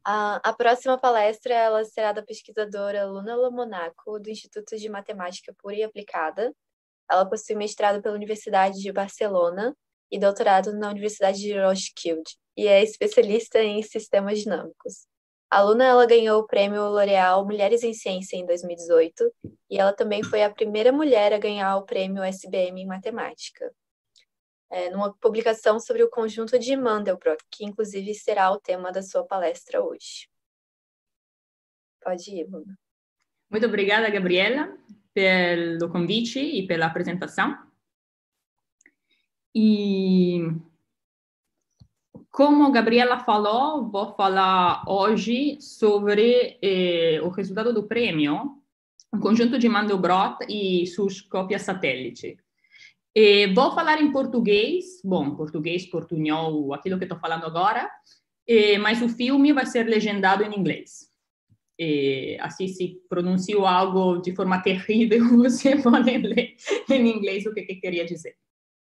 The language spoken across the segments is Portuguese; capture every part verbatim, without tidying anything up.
A, a próxima palestra ela será da pesquisadora Luna Monaco, do Instituto de Matemática Pura e Aplicada. Ela possui mestrado pela Universidade de Barcelona e doutorado na Universidade de Roskilde, e é especialista em sistemas dinâmicos. A Luna ela ganhou o prêmio L'Oréal Mulheres em Ciência em dois mil e dezoito, e ela também foi a primeira mulher a ganhar o prêmio S B M em Matemática, é, numa publicação sobre o conjunto de Mandelbrot, que inclusive será o tema da sua palestra hoje. Pode ir, Luna. Muito obrigada, Gabriela, pelo convite e pela apresentação. E, como a Gabriela falou, vou falar hoje sobre eh, o resultado do prêmio, o conjunto de Mandelbrot e suas cópias satélite. E vou falar em português, bom, português, portunhol, aquilo que estou falando agora, eh, mas o filme vai ser legendado em inglês. E, assim, se pronuncio algo de forma terrível, você pode ler em inglês o que, que queria dizer.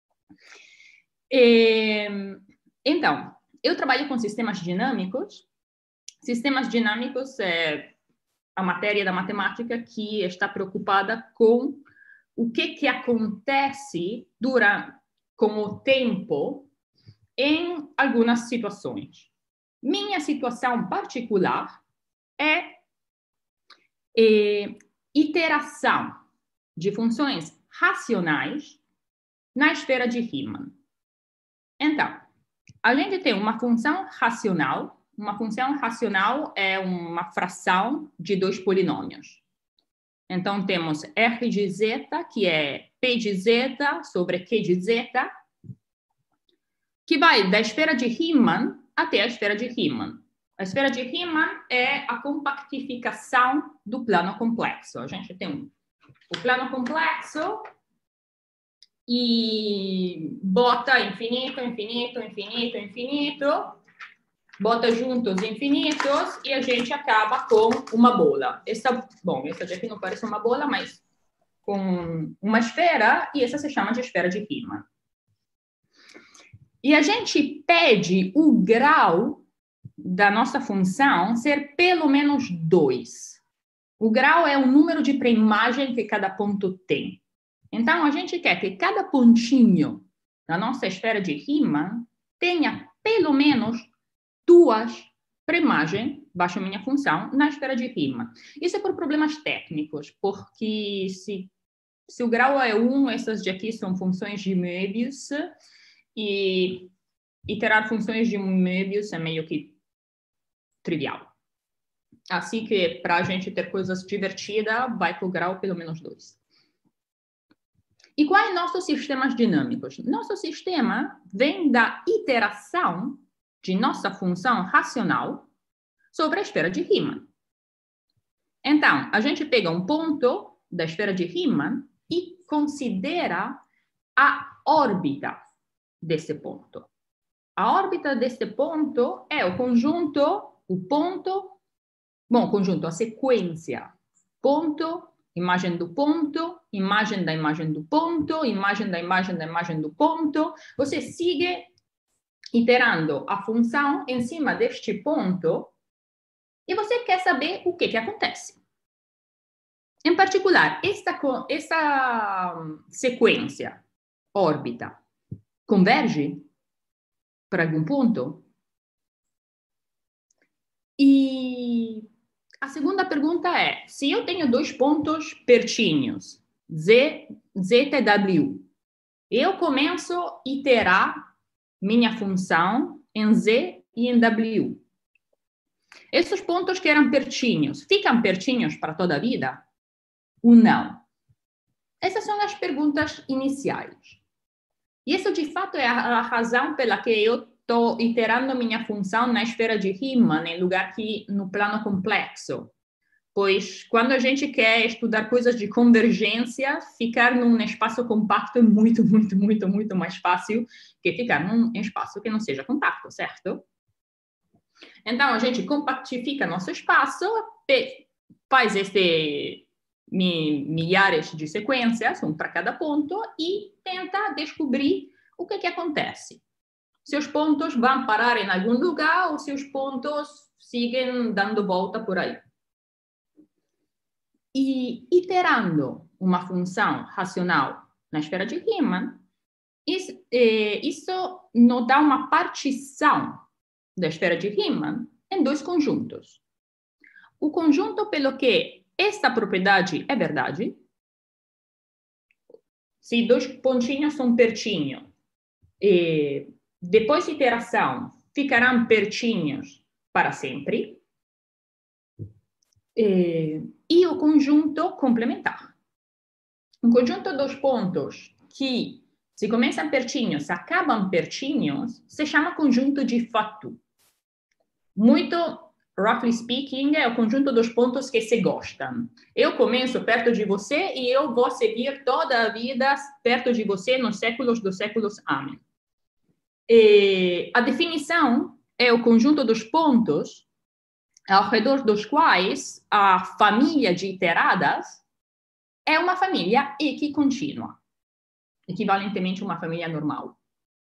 E, então, eu trabalho com sistemas dinâmicos. Sistemas dinâmicos é a matéria da matemática que está preocupada com o que, que acontece durante, com o tempo em algumas situações. Minha situação particular é É, iteração de funções racionais na esfera de Riemann. Então, a gente tem uma função racional. Uma função racional é uma fração de dois polinômios. Então, temos R de z, que é P de z sobre Q de z, que vai da esfera de Riemann até a esfera de Riemann. A esfera de Riemann é a compactificação do plano complexo. A gente tem um, o plano complexo e bota infinito, infinito, infinito, infinito, bota juntos infinitos e a gente acaba com uma bola. Essa, bom, essa daqui não parece uma bola, mas com uma esfera, e essa se chama de esfera de Riemann. E a gente pede o grau da nossa função ser pelo menos dois. O grau é o número de pré-imagem que cada ponto tem. Então, a gente quer que cada pontinho da nossa esfera de Riemann tenha pelo menos duas pré-imagens, baixo minha função, na esfera de Riemann. Isso é por problemas técnicos, porque se, se o grau é um, essas de aqui são funções de Möbius, e iterar funções de Möbius é meio que trivial. Assim que, para a gente ter coisas divertidas, vai para o grau pelo menos dois. E quais nossos sistemas dinâmicos? Nosso sistema vem da iteração de nossa função racional sobre a esfera de Riemann. Então, a gente pega um ponto da esfera de Riemann e considera a órbita desse ponto. A órbita desse ponto é o conjunto, o ponto, bom, conjunto, a sequência, ponto, imagem do ponto, imagem da imagem do ponto, imagem da imagem da imagem do ponto. Você sigue iterando a função em cima deste ponto e você quer saber o que que acontece. Em particular, esta, esta sequência, órbita, converge para algum ponto? E a segunda pergunta é, se eu tenho dois pontos pertinhos, Z, Z e W, eu começo a iterar minha função em Z e em W. Esses pontos que eram pertinhos, ficam pertinhos para toda a vida? Ou não? Essas são as perguntas iniciais. E isso, de fato, é a razão pela que eu estou iterando minha função na esfera de Riemann, em lugar que no plano complexo. Pois, quando a gente quer estudar coisas de convergência, ficar num espaço compacto é muito, muito, muito, muito mais fácil que ficar num espaço que não seja compacto, certo? Então, a gente compactifica nosso espaço, faz este milhares de sequências, um para cada ponto, e tenta descobrir o que que acontece. Se os pontos vão parar em algum lugar ou se os pontos seguem dando volta por aí. E iterando uma função racional na esfera de Riemann, isso, eh, isso nos dá uma partição da esfera de Riemann em dois conjuntos. O conjunto pelo que esta propriedade é verdade, se dois pontinhos são pertinhos, e depois de iteração ficarão pertinhos para sempre, e, e o conjunto complementar. Um conjunto dos pontos que se começam pertinhos, acabam pertinhos, se chama conjunto de Fatou. Muito, roughly speaking, é o conjunto dos pontos que se gostam. Eu começo perto de você e eu vou seguir toda a vida perto de você nos séculos dos séculos. Amém. E a definição é o conjunto dos pontos ao redor dos quais a família de iteradas é uma família equicontínua, equivalentemente uma família normal.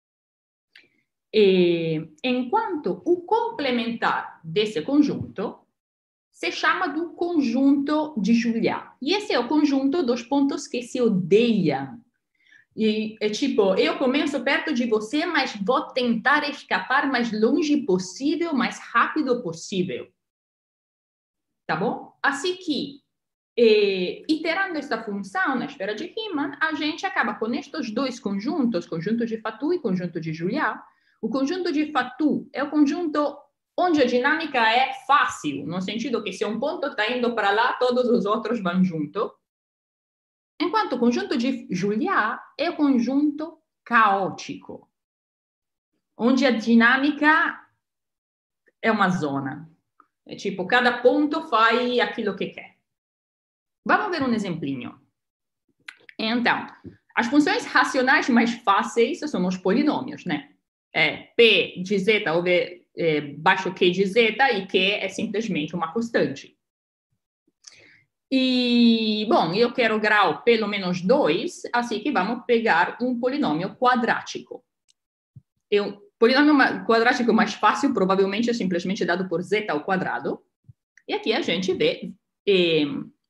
E, enquanto o complementar desse conjunto se chama do conjunto de Julia. E esse é o conjunto dos pontos que se odeiam. E é tipo, eu começo perto de você, mas vou tentar escapar mais longe possível, mais rápido possível. Tá bom? Assim que, eh, iterando esta função na esfera de Riemann, a gente acaba com estes dois conjuntos, conjunto de Fatou e conjunto de Julia. O conjunto de Fatou é o conjunto onde a dinâmica é fácil, no sentido que se um ponto está indo para lá, todos os outros vão junto. Enquanto o conjunto de Julia é o conjunto caótico, onde a dinâmica é uma zona. É tipo, cada ponto faz aquilo que quer. Vamos ver um exemplinho. Então, as funções racionais mais fáceis são os polinômios, né? É P de zeta over é, baixo Q de zeta e Q é simplesmente uma constante. E, bom, eu quero grau pelo menos dois, assim que vamos pegar um polinômio quadrático. O polinômio quadrático mais fácil provavelmente é simplesmente dado por zeta ao quadrado. E aqui a gente vê eh,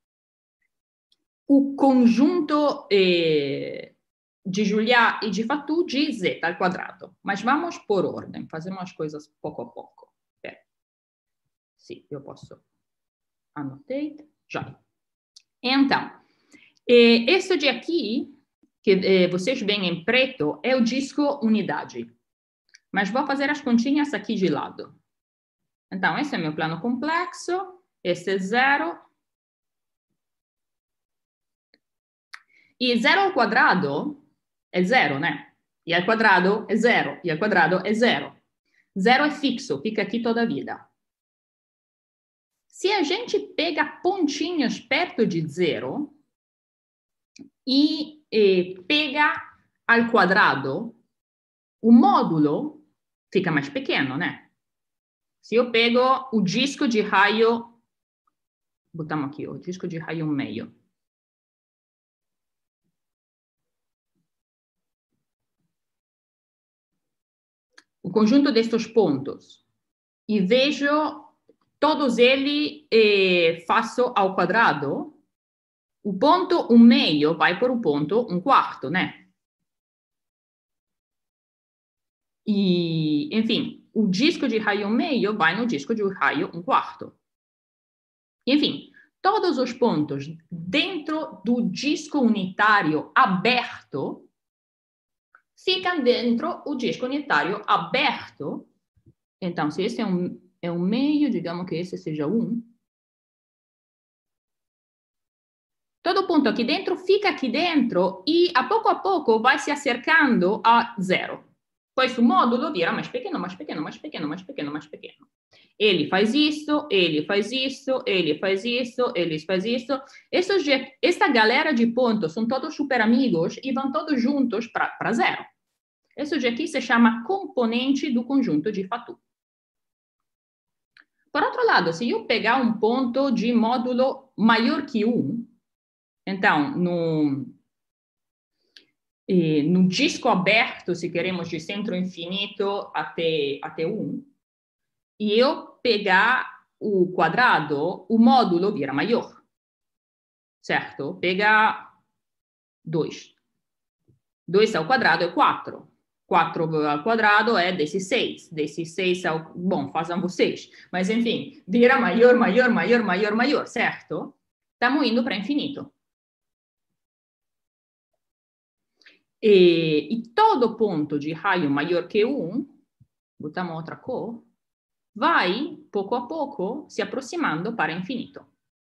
o conjunto eh, de Julia e de Fatou de zeta ao quadrado. Mas vamos por ordem, fazemos as coisas pouco a pouco. Pera. Sim, eu posso. Anotei. Já. Então, eh, esse de aqui, que eh, vocês veem em preto, é o disco unidade. Mas vou fazer as continhas aqui de lado. Então, esse é meu plano complexo, esse é zero. E zero ao quadrado é zero, né? E ao quadrado é zero, e ao quadrado é zero. Zero é fixo, fica aqui toda a vida. Se a gente pega pontinhos perto de zero e, e pega ao quadrado, o módulo fica mais pequeno, né? Se eu pego o disco de raio, botamos aqui o disco de raio meio. O conjunto destes pontos e vejo todos eles eh, faço ao quadrado, o ponto um meio vai por o ponto um quarto, né? E, enfim, o disco de raio meio vai no disco de raio um quarto. Enfim, todos os pontos dentro do disco unitário aberto ficam dentro do disco unitário aberto. Então, se esse é um, é um meio, digamos que esse seja um. Todo ponto aqui dentro fica aqui dentro e, a pouco a pouco, vai se acercando a zero. Pois o módulo vira mais pequeno, mais pequeno, mais pequeno, mais pequeno, mais pequeno. Ele faz isso, ele faz isso, ele faz isso, eles faz isso. Esses, esta galera de pontos são todos super amigos e vão todos juntos para zero. Isso de aqui se chama componente do conjunto de Fatou. Por outro lado, se eu pegar um ponto de módulo maior que um, então, no, eh, no disco aberto, se queremos de centro infinito até, até um, e eu pegar o quadrado, o módulo vira maior. Certo? Pega dois. dois ao quadrado é quatro. quatro ao quadrado é dezesseis. dezesseis ao... Bom, façam vocês. Mas, enfim, vira maior, maior, maior, maior, maior, certo? Estamos indo para infinito. E, e todo ponto de raio maior que um, botamos outra cor, vai, pouco a pouco, se aproximando para infinito.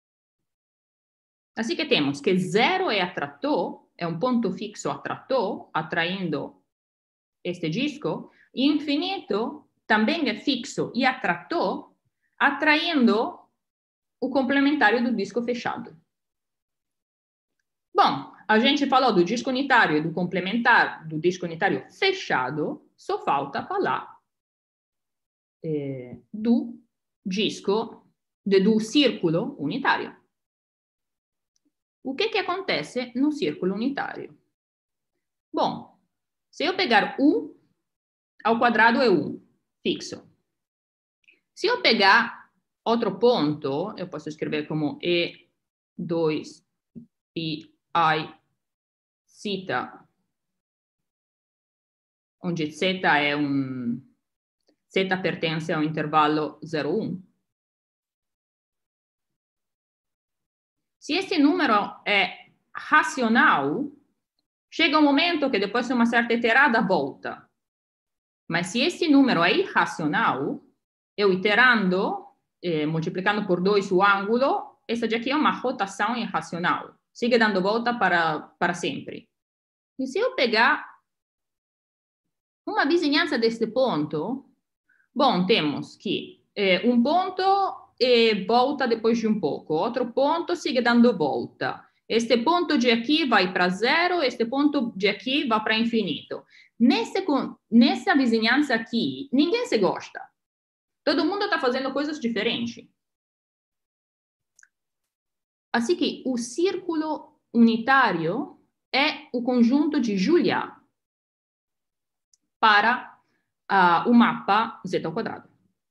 Assim que temos que zero é atrator, é um ponto fixo atrator, atraindo este disco, e infinito também é fixo e atrator, atraindo o complementário do disco fechado. Bom, a gente falou do disco unitário e do complementar do disco unitário fechado, só falta falar eh, do disco, de, do círculo unitário. O que que acontece no círculo unitário? Bom, se eu pegar um ao quadrado é um, fixo. Se eu pegar outro ponto, eu posso escrever como E dois pi I zeta, onde z é um... z pertence ao intervalo zero, um. Se esse número é racional, chega um momento que depois de uma certa iterada volta. Mas se esse número é irracional, eu iterando, eh, multiplicando por dois o ângulo, essa daqui é uma rotação irracional. Sigue dando volta para, para sempre. E se eu pegar uma vizinhança desse ponto, bom, temos que eh, um ponto eh, volta depois de um pouco, outro ponto sigue dando volta. Este ponto de aqui vai para zero, este ponto de aqui vai para infinito. Nesse, nessa vizinhança aqui, ninguém se gosta. Todo mundo está fazendo coisas diferentes. Assim que o círculo unitário é o conjunto de Julia para uh, o mapa z ao quadrado.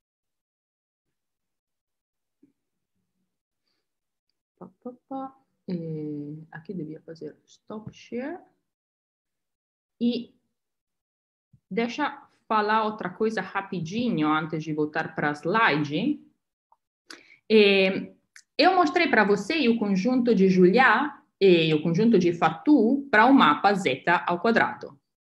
E aqui devia fazer stop share. E deixa falar outra coisa rapidinho antes de voltar para a slide. E eu mostrei para você o conjunto de Julia e o conjunto de Fatou para o mapa z ao quadrado.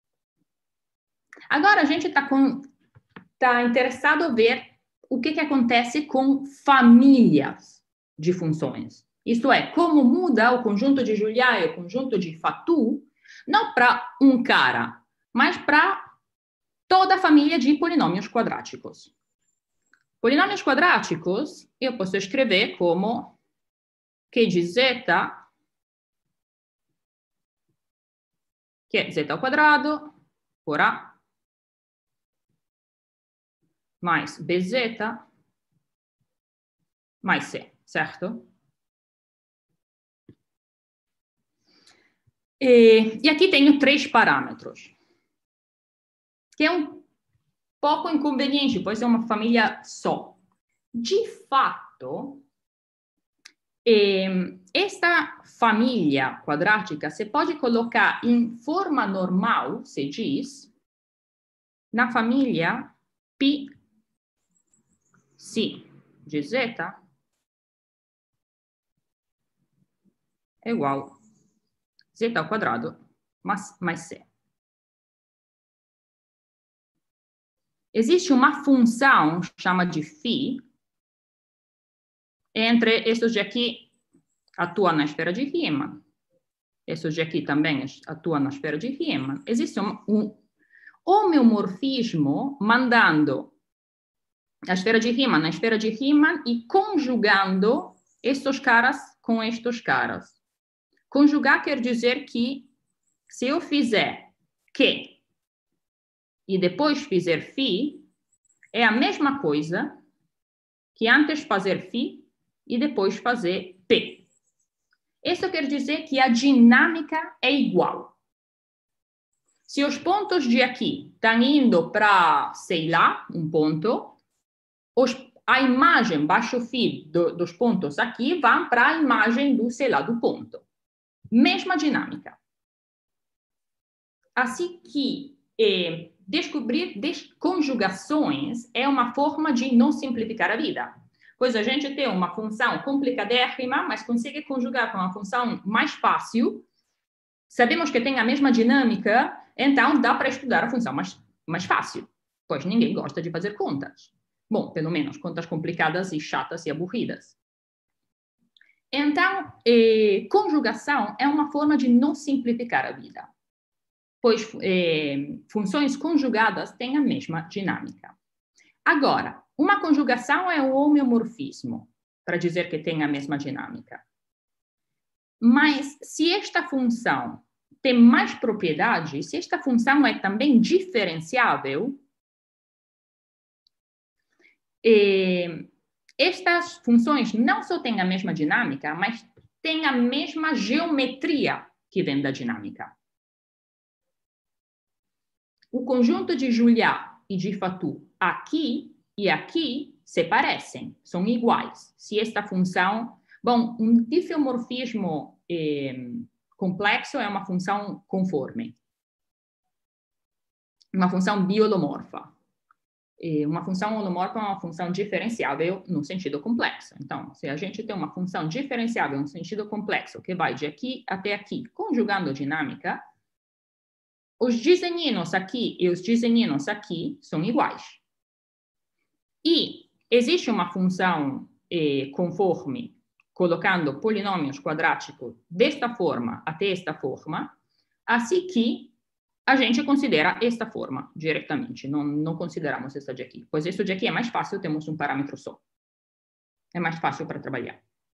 Agora a gente está tá interessado em ver o que, que acontece com famílias de funções. Isto é, como muda o conjunto de Julia e o conjunto de Fatou, não para um cara, mas para toda a família de polinômios quadráticos. Polinômios quadráticos, eu posso escrever como Q de z, que é z ao quadrado, por A, mais bz, mais C, certo? E, e aqui tenho três parâmetros, que é um pouco inconveniente, pode ser uma família só. De fato, eh, esta família quadrática se pode colocar em forma normal, se diz, na família π C de z é igual a z ao quadrado mais, mais C. Existe uma função, chama de φ, entre estes de aqui atuam na esfera de Riemann. Estes de aqui também atuam na esfera de Riemann. Existe um, um homeomorfismo mandando a esfera de Riemann na esfera de Riemann e conjugando estes caras com estes caras. Conjugar quer dizer que se eu fizer Q e depois fizer φ, é a mesma coisa que antes fazer φ e depois fazer P. Isso quer dizer que a dinâmica é igual. Se os pontos de aqui estão indo para, sei lá, um ponto, os, a imagem baixo fio do, dos pontos aqui vai para a imagem do, sei lá, do ponto. Mesma dinâmica. Assim que eh, descobrir desconjugações é uma forma de não simplificar a vida. Pois a gente tem uma função complicadérrima, mas consegue conjugar com uma função mais fácil. Sabemos que tem a mesma dinâmica, então dá para estudar a função mais, mais fácil. Pois ninguém gosta de fazer contas. Bom, pelo menos contas complicadas e chatas e aburridas. Então, eh, conjugação é uma forma de não simplificar a vida. Pois eh, funções conjugadas têm a mesma dinâmica. Agora, uma conjugação é o homeomorfismo, para dizer que tem a mesma dinâmica. Mas se esta função tem mais propriedades, se esta função é também diferenciável, eh, estas funções não só têm a mesma dinâmica, mas têm a mesma geometria que vem da dinâmica. O conjunto de Julia e de Fatou aqui e aqui se parecem, são iguais. Se esta função... Bom, um diffeomorfismo eh, complexo é uma função conforme. Uma função biolomorfa. E uma função holomorfa é uma função diferenciável no sentido complexo. Então, se a gente tem uma função diferenciável no sentido complexo que vai de aqui até aqui, conjugando dinâmica, os dizeninos aqui e os dizeninos aqui são iguais. E existe uma função eh, conforme, colocando polinômios quadráticos desta forma até esta forma, assim que a gente considera esta forma diretamente, não, não consideramos esta de aqui, pois esta de aqui é mais fácil, temos um parâmetro só. É mais fácil para trabalhar.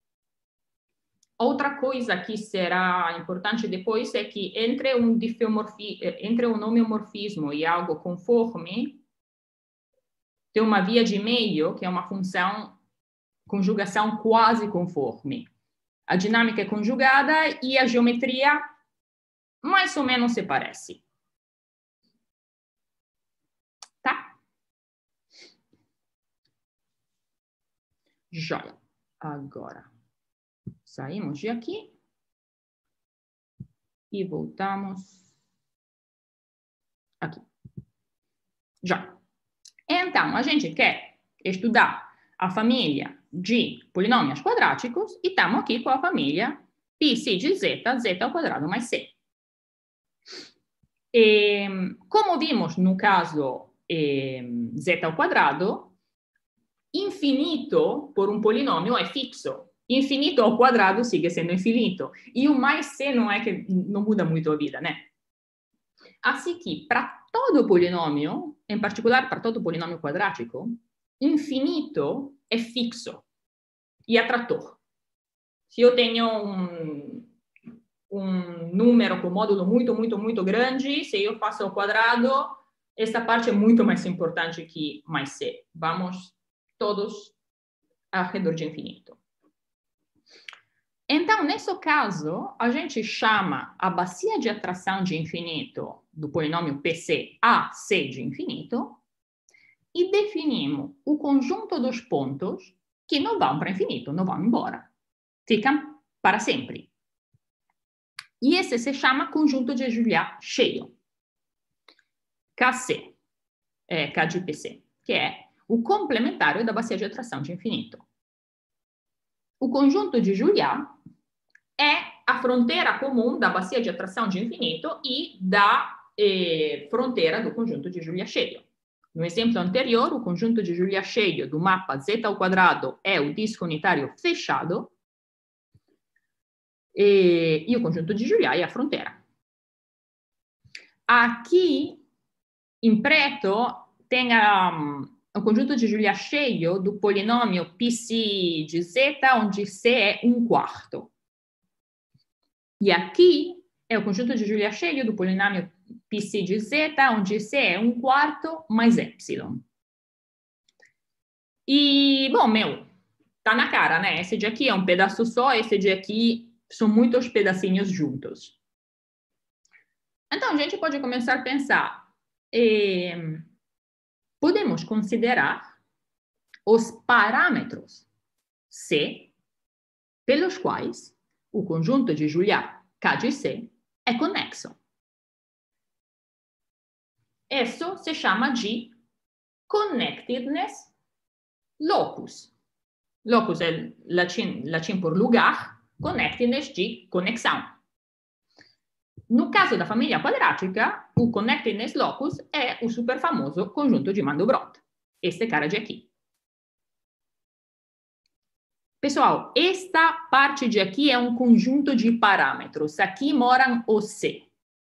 Outra coisa que será importante depois é que entre um diffeomorfi, entre um homeomorfismo e algo conforme, tem uma via de meio, que é uma função conjugação quase conforme. A dinâmica é conjugada e a geometria mais ou menos se parece. Tá? Joia. Agora, saímos de aqui e voltamos aqui. Já. Então, a gente quer estudar a família de polinômios quadráticos e estamos aqui com a família πc de z, z ao quadrado mais c. E, como vimos no caso eh, z ao quadrado, infinito por um polinômio é fixo. Infinito ao quadrado sigue sendo infinito. E o mais c não é que não muda muito a vida, né? Assim que, para todo polinômio, em particular para todo polinômio quadrático, infinito é fixo e atrator. Se eu tenho um, um número com módulo muito, muito, muito grande, se eu faço ao quadrado, essa parte é muito mais importante que mais c. Vamos todos ao redor de infinito. Então, nesse caso, a gente chama a bacia de atração de infinito do polinômio P C a C de infinito e definimos o conjunto dos pontos que não vão para infinito, não vão embora. Ficam para sempre. E esse se chama conjunto de Julia cheio. K C, é, K de P C, que é o complementário da bacia de atração de infinito. O conjunto de Julia é a fronteira comum da bacia de atração de infinito e da eh, fronteira do conjunto de Julia cheio. No exemplo anterior, o conjunto de Julia cheio do mapa z ao quadrado é o disco unitário fechado e, e o conjunto de Julia é a fronteira. Aqui, em preto, tem um, o conjunto de Julia cheio do polinômio πc de z, onde c é um quarto. E aqui é o conjunto de Julia cheio do polinômio πc de z, onde c é um quarto mais epsilon. E, bom, meu, tá na cara, né? Esse de aqui é um pedaço só, esse de aqui são muitos pedacinhos juntos. Então, a gente pode começar a pensar, eh, podemos considerar os parâmetros C pelos quais o conjunto de Julia K de C é conexo. Isso se chama de connectedness locus. Locus é latim, latim por lugar, connectedness de conexão. No caso da família quadrática, o connectedness locus é o super famoso conjunto de Mandelbrot. Este cara de aqui. Pessoal, esta parte de aqui é um conjunto de parâmetros. Aqui moram os C.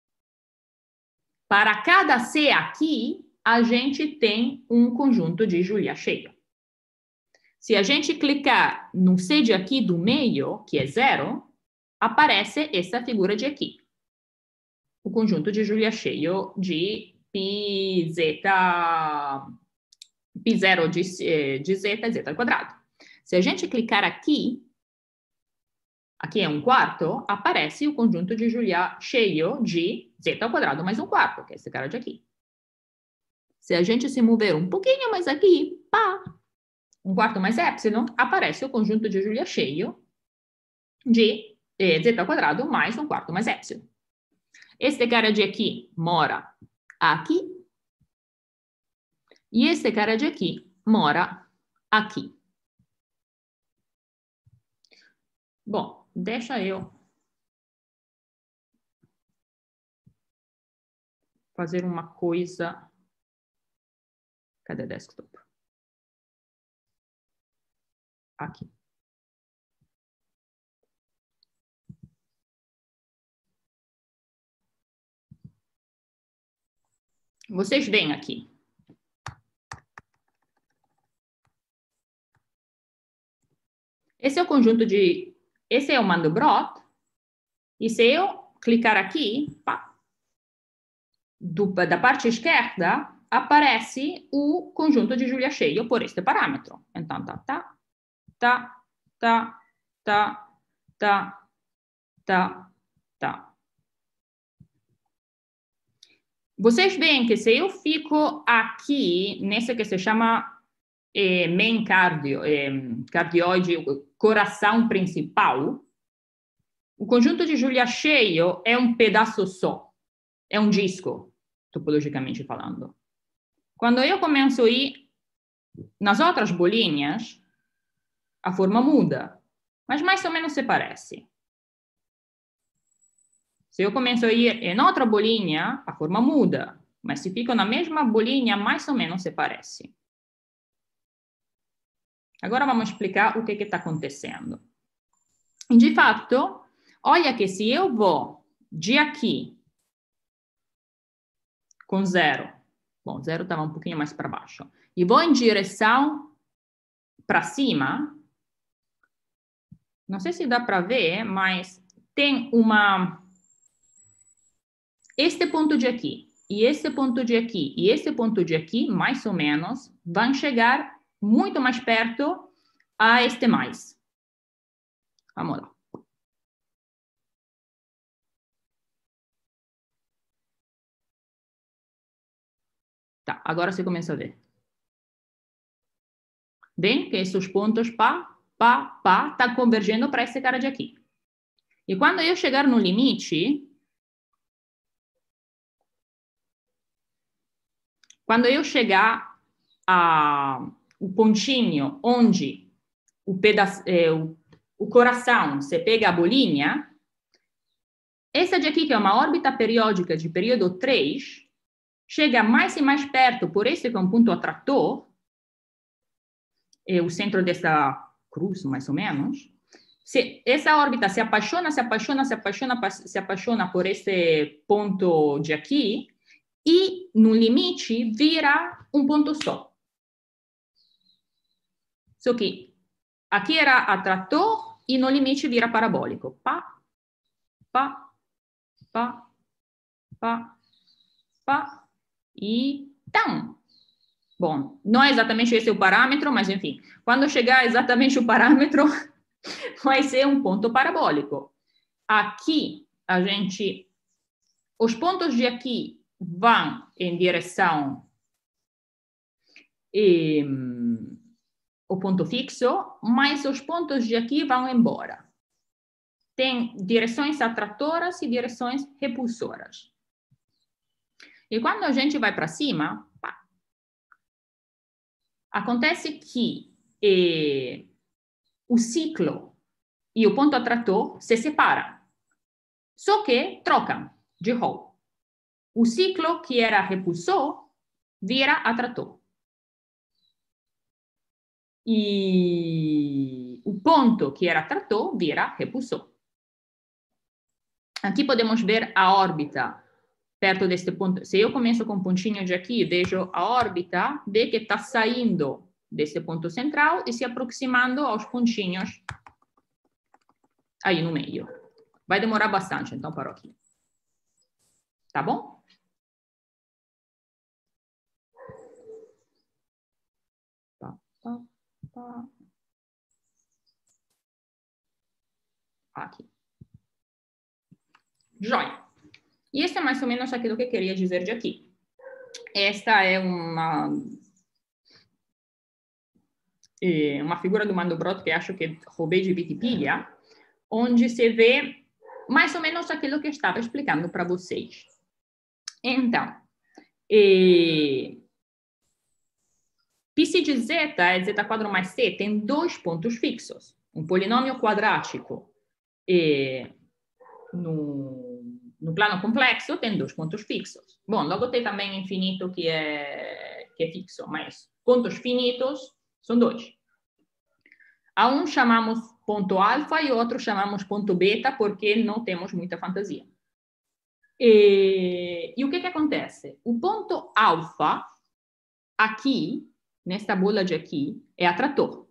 Para cada C aqui, a gente tem um conjunto de Julia cheio. Se a gente clicar no C de aqui do meio, que é zero, aparece essa figura de aqui. O conjunto de Julia cheio de π, zeta, π zero de, de zeta, zeta ao quadrado. Se a gente clicar aqui, aqui é um quarto, aparece o conjunto de Julia cheio de zeta ao quadrado mais um quarto, que é esse cara de aqui. Se a gente se mover um pouquinho mais aqui, pá, um quarto mais epsilon, aparece o conjunto de Julia cheio de eh, zeta ao quadrado mais um quarto mais epsilon. Este cara de aqui mora aqui. E este cara de aqui mora aqui. Bom, deixa eu fazer uma coisa. Cadê o desktop? Aqui. Vocês veem aqui. Esse é o conjunto de... Esse é o Mandelbrot. E se eu clicar aqui, pá, do, da parte esquerda, aparece o conjunto de Julia cheio por este parâmetro. Então, tá, tá, tá, tá, tá, tá, tá, tá. Vocês veem que se eu fico aqui, nesse que se chama eh, main cardio, eh, cardioide, coração principal, o conjunto de Julia cheio é um pedaço só, é um disco, topologicamente falando. Quando eu começo a ir nas outras bolinhas, a forma muda, mas mais ou menos se parece. Se eu começo a ir em outra bolinha, a forma muda. Mas se fico na mesma bolinha, mais ou menos se parece. Agora vamos explicar o que está acontecendo. De fato, olha que se eu vou de aqui com zero, bom, zero estava um pouquinho mais para baixo, e vou em direção para cima, não sei se dá para ver, mas tem uma... Este ponto de aqui, e esse ponto de aqui, e esse ponto de aqui, mais ou menos, vão chegar muito mais perto a este mais. Vamos lá. Tá, agora você começa a ver. Bem que esses pontos, pá, pá, pá, tá convergendo para esse cara de aqui. E quando eu chegar no limite... Quando eu chegar a o pontinho onde o, pedaço, é, o, o coração se pega a bolinha, essa de aqui, que é uma órbita periódica de período três, chega mais e mais perto, por esse que é um ponto atrator, é o centro dessa cruz, mais ou menos. Se essa órbita se apaixona, se apaixona, se apaixona, se apaixona por esse ponto de aqui, e no limite vira um ponto só. Só que aqui era atrator e no limite vira parabólico. Pá, pá, pá, pá, pá e tam. Bom, não é exatamente esse o parâmetro, mas enfim, quando chegar exatamente o parâmetro, vai ser um ponto parabólico. Aqui a gente, os pontos de aqui vão em direção e, o ponto fixo, mas os pontos de aqui vão embora. Tem direções atratoras e direções repulsoras. E quando a gente vai para cima, pá, acontece que eh, o ciclo e o ponto atrator se separam, só que trocam de rol. O ciclo que era repulsor vira atrator. E o ponto que era atrator vira repulsor. Aqui podemos ver a órbita perto deste ponto. Se eu começo com um pontinho de aqui, vejo a órbita, vê que está saindo desse ponto central e se aproximando aos pontinhos aí no meio. Vai demorar bastante, então paro aqui. Tá bom? Pá, pá, pá. Aqui. Joia. E este é mais ou menos aquilo que eu queria dizer de aqui. Esta é uma, é uma figura do Mandelbrot que acho que roubei de Wikipedia, onde se vê mais ou menos aquilo que eu estava explicando para vocês. Então, é, π de z é z quadrado mais c, tem dois pontos fixos. Um polinômio quadrático é, no, no plano complexo tem dois pontos fixos. Bom, logo tem também infinito que é, que é fixo, mas pontos finitos são dois. A um chamamos ponto alfa e outro chamamos ponto beta porque não temos muita fantasia. E, e o que que acontece? O ponto alfa, aqui, nesta bola de aqui, é atrator.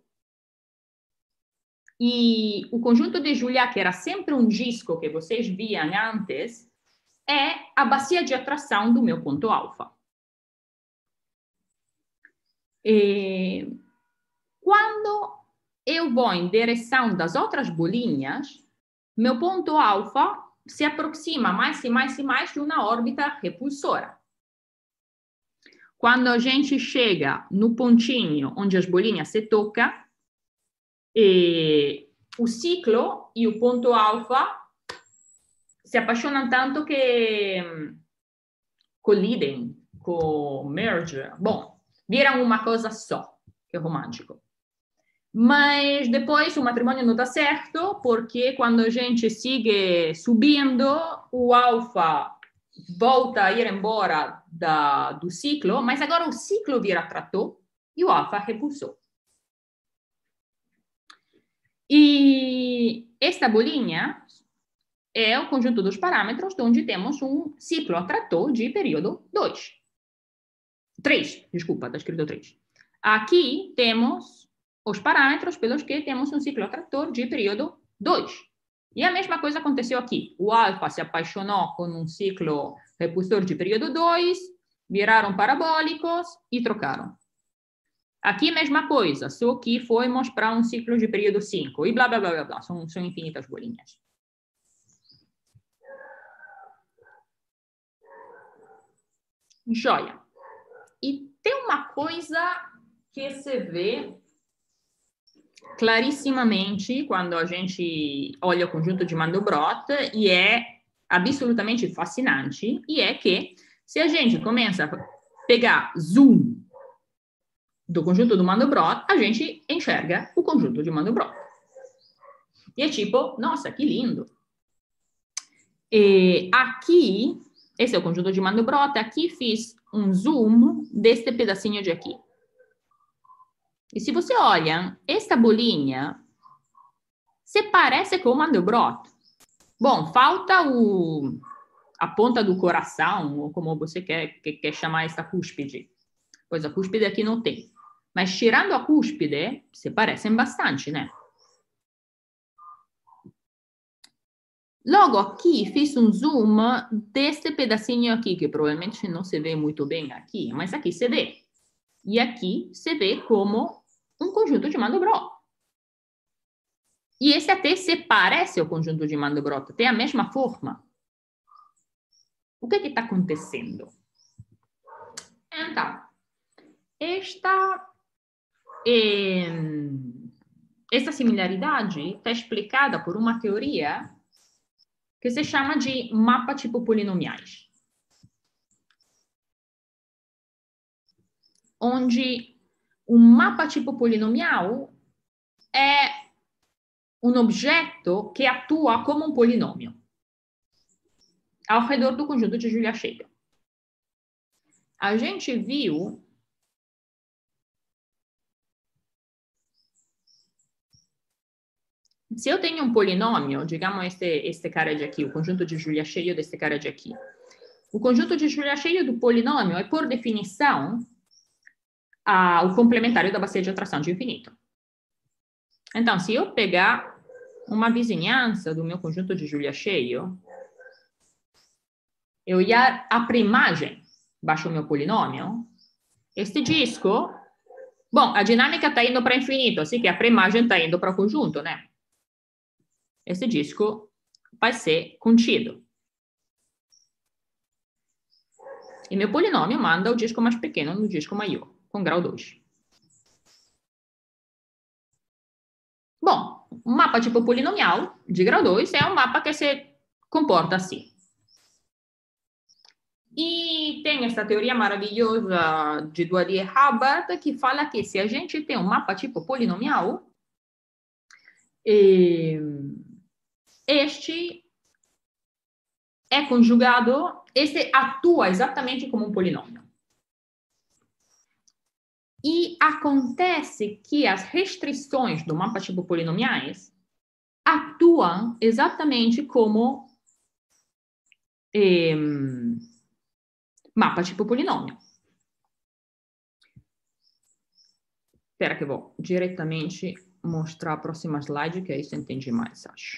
E o conjunto de Julia, que era sempre um disco que vocês viam antes, é a bacia de atração do meu ponto alfa. E quando eu vou em direção das outras bolinhas, meu ponto alfa se aproxima mais e mais e mais de uma órbita repulsora. Quando a gente chega no pontinho onde as bolinhas se tocam, e o ciclo e o ponto alfa se apaixonam tanto que colidem, co-merge. Bom, viram uma coisa só, que é romântico. Mas depois o matrimônio não dá certo, porque quando a gente segue subindo, o alfa volta a ir embora da, do ciclo, mas agora o ciclo vira atrator e o alfa repulsor. E esta bolinha é o conjunto dos parâmetros onde temos um ciclo atrator de período dois. três, desculpa, está escrito três. Aqui temos os parâmetros pelos que temos um ciclo atrator de período dois. E a mesma coisa aconteceu aqui. O alfa se apaixonou com um ciclo repulsor de período dois, viraram parabólicos e trocaram. Aqui a mesma coisa, só que fomos para um ciclo de período cinco e blá, blá, blá, blá, blá. São, são infinitas bolinhas. Joia. E tem uma coisa que se vê clarissimamente quando a gente olha o conjunto de Mandelbrot e é absolutamente fascinante, e é que se a gente começa a pegar zoom do conjunto do Mandelbrot, a gente enxerga o conjunto de Mandelbrot. E é tipo, nossa, que lindo. E aqui, esse é o conjunto de Mandelbrot, aqui fiz um zoom deste pedacinho de aqui. E se você olha, esta bolinha se parece com o Mandelbrot. Bom, falta o, a ponta do coração, ou como você quer, quer, quer chamar essa cúspide. Pois a cúspide aqui não tem. Mas tirando a cúspide, se parecem bastante, né? Logo aqui, fiz um zoom deste pedacinho aqui, que provavelmente não se vê muito bem aqui, mas aqui se vê. E aqui se vê como um conjunto de Mandelbrot. E esse até se parece ao conjunto de Mandelbrot, tem a mesma forma. O que está acontecendo? Então, esta E essa similaridade está explicada por uma teoria que se chama de mapa tipo polinomiais, onde um mapa tipo polinomial é um objeto que atua como um polinômio ao redor do conjunto de Julia-Scheibel. A gente viu se eu tenho um polinômio, digamos este, este cara de aqui, o conjunto de Julia-Scheibel desse cara de aqui. O conjunto de Julia-Scheibel do polinômio é, por definição, a, o complementário da bacia de atração de infinito. Então, se eu pegar uma vizinhança do meu conjunto de Julia-Scheibel, eu olhar a primagem baixo o meu polinômio, este disco, bom, a dinâmica está indo para infinito, assim que a primagem está indo para o conjunto, né? Esse disco vai ser contido. E meu polinômio manda o disco mais pequeno no disco maior, com grau dois. Bom, um mapa tipo polinomial de grau dois é um mapa que se comporta assim. E tem essa teoria maravilhosa de Dwyer-Hubbard que fala que se a gente tem um mapa tipo polinomial, este é conjugado, este atua exatamente como um polinômio. E acontece que as restrições do mapa tipo polinomiais atuam exatamente como eh, mapa tipo polinômio. Espera que eu vou diretamente mostrar a próxima slide, que aí você entende mais, acho.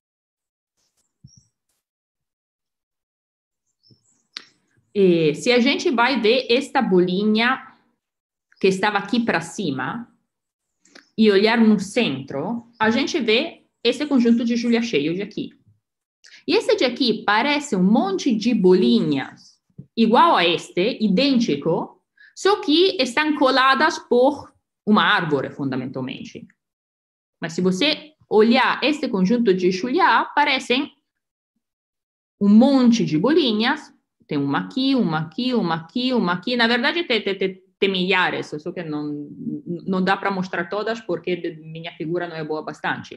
E se a gente vai ver esta bolinha que estava aqui para cima e olhar no centro, a gente vê esse conjunto de Julia-Scheibel de aqui. E esse de aqui parece um monte de bolinhas igual a este, idêntico, só que estão coladas por uma árvore, fundamentalmente. Mas se você olhar este conjunto de Julia, parecem um monte de bolinhas. Tem uma aqui, uma aqui, uma aqui, uma aqui. Na verdade, tem, tem, tem, tem milhares, só que não, não dá para mostrar todas porque minha figura não é boa bastante.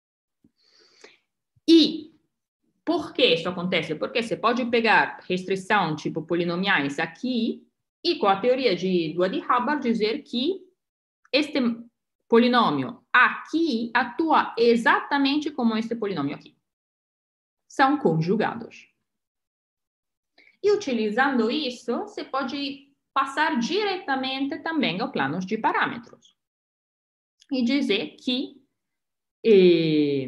E por que isso acontece? Porque você pode pegar restrição tipo polinomiais aqui e com a teoria de Dwyer-Hubbard dizer que este polinômio aqui atua exatamente como este polinômio aqui. São conjugados. E utilizando isso, você pode passar diretamente também ao plano de parâmetros. E dizer que eh,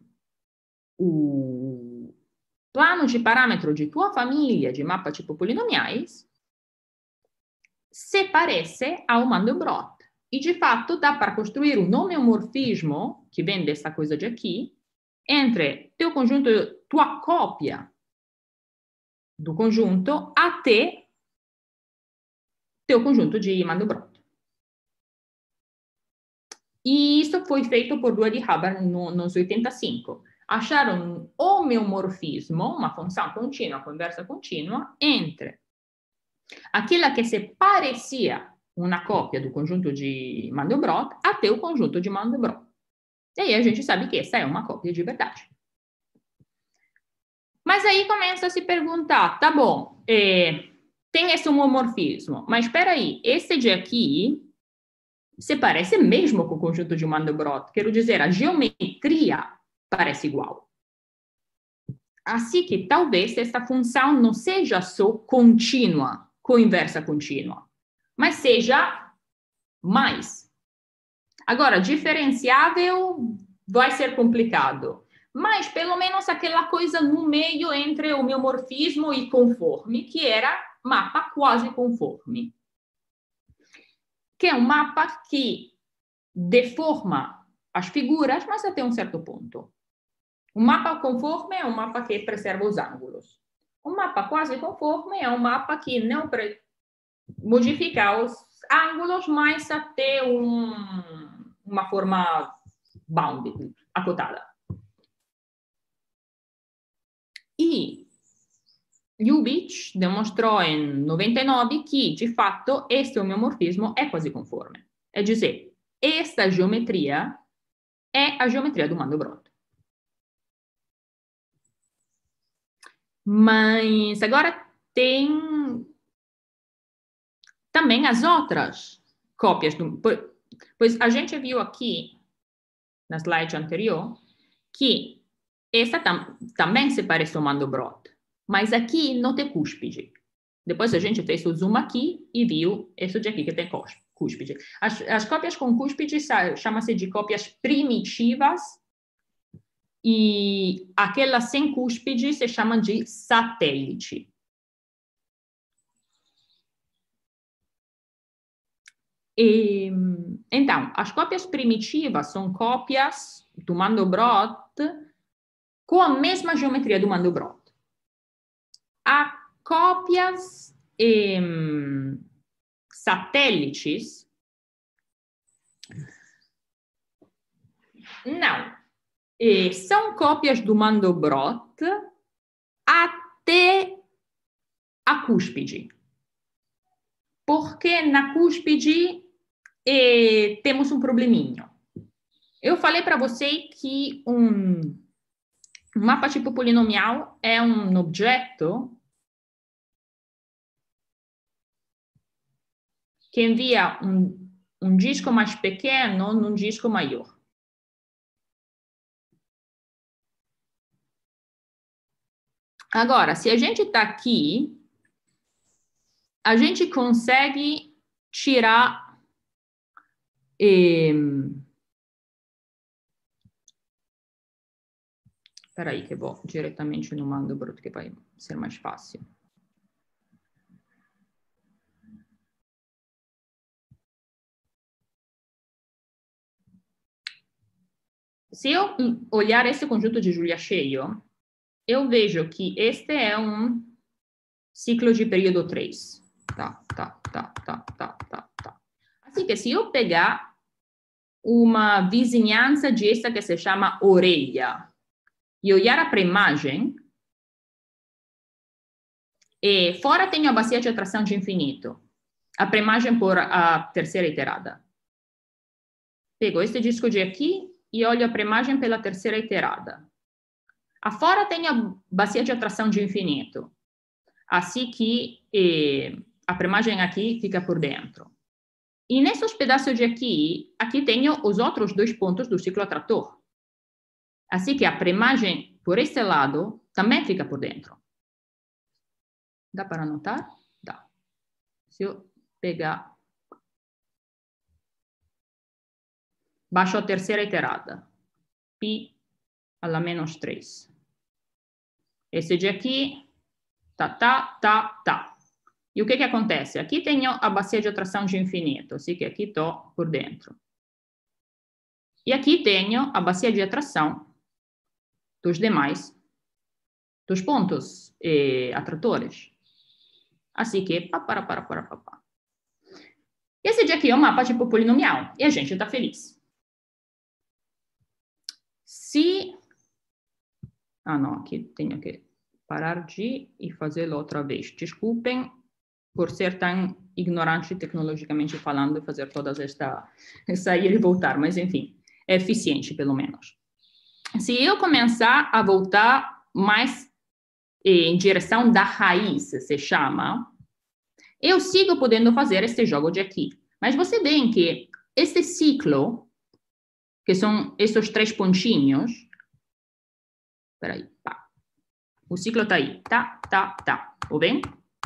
o plano de parâmetro de tua família de mapa tipo polinomiais se parece ao Mandelbrot. E, de fato, dá para construir um homeomorfismo, que vem dessa coisa de aqui, entre teu conjunto, tua cópia do conjunto até teu conjunto de Mandelbrot. E isso foi feito por Dwyer-Hubbard no, nos oitenta e cinco. Acharam um homeomorfismo, uma função contínua, conversa contínua, entre aquela que se parecia uma cópia do conjunto de Mandelbrot até o conjunto de Mandelbrot. E aí a gente sabe que essa é uma cópia de verdade. Mas aí começa a se perguntar, tá bom, é, tem esse homomorfismo, mas espera aí, esse de aqui se parece mesmo com o conjunto de Mandelbrot. Quero dizer, a geometria parece igual. Assim que talvez essa função não seja só contínua, com inversa contínua, mas seja mais. Agora, diferenciável vai ser complicado. Mas, pelo menos, aquela coisa no meio entre o homeomorfismo e conforme, que era mapa quase conforme. Que é um mapa que deforma as figuras, mas até um certo ponto. Um mapa conforme é um mapa que preserva os ângulos. Um mapa quase conforme é um mapa que não modifica os ângulos, mas até um, uma forma bounded, acotada. E Ljubic demonstrou em noventa e nove que, de fato, este homeomorfismo é quase conforme. É dizer, esta geometria é a geometria do Mandelbrot. Mas agora tem também as outras cópias. Do, pois a gente viu aqui, na slide anterior, que essa tam, também se parece ao Mandelbrot, mas aqui não tem cúspide. Depois a gente fez o zoom aqui e viu isso de aqui que tem cúspide. As, as cópias com cúspide chama-se de cópias primitivas e aquelas sem cúspide se chamam de satélite. E, então, as cópias primitivas são cópias do Mandelbrot com a mesma geometria do Mandelbrot. Há cópias eh, satélites. Não. Eh, são cópias do Mandelbrot até a cúspide. Porque na cúspide eh, temos um probleminho. Eu falei para você que um mapa tipo polinomial é um objeto que envia um, um disco mais pequeno num disco maior. Agora, se a gente está aqui, a gente consegue tirar eh, espera aí que eu vou diretamente no Mandelbrot que vai ser mais fácil. Se eu olhar esse conjunto de Julia cheio, eu vejo que este é um ciclo de período três. Tá, tá, tá, tá, tá, tá, tá. Assim que se eu pegar uma vizinhança de essa que se chama orelha e olhar para a imagem, e fora tem a bacia de atração de infinito, a pré-imagem por a terceira iterada. Pego este disco de aqui e olho a pré-imagem pela terceira iterada. Afora tem a bacia de atração de infinito. Assim que eh, a pré-imagem aqui fica por dentro. E nesses pedaços de aqui, aqui tenho os outros dois pontos do ciclo atrator. Assim que a pré-imagem por este lado também fica por dentro. Dá para anotar? Dá. Se eu pegar... Baixo a terceira iterada. Pi alla menos três. Esse de aqui, tá, tá, tá, tá. E o que que acontece? Aqui tenho a bacia de atração de infinito, assim que aqui estou por dentro. E aqui tenho a bacia de atração dos demais, dos pontos eh, atratores. Assim que, pá, para, para, para, para, para. Esse de aqui é um mapa tipo polinomial, e a gente está feliz. Se... Ah, não, aqui tenho que parar de e fazê-lo outra vez. Desculpem por ser tão ignorante tecnologicamente falando e fazer todas esta... sair e voltar, mas enfim, é eficiente pelo menos. Se eu começar a voltar mais em direção da raiz, se chama, eu sigo podendo fazer este jogo de aqui. Mas você vê que este ciclo, que são esses três pontinhos, espera aí, pá. O ciclo está aí, tá, tá, tá, ou bem?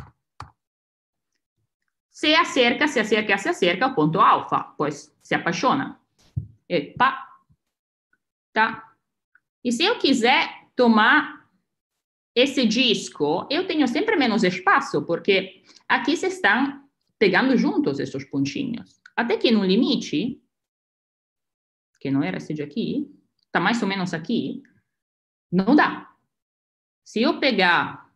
Se acerca, se acerca, se acerca ao ponto alfa, pois se apaixona. E pá, tá. E se eu quiser tomar esse disco, eu tenho sempre menos espaço, porque aqui se estão pegando juntos esses pontinhos. Até que no limite, que não era esse de aqui, está mais ou menos aqui, não dá. Se eu pegar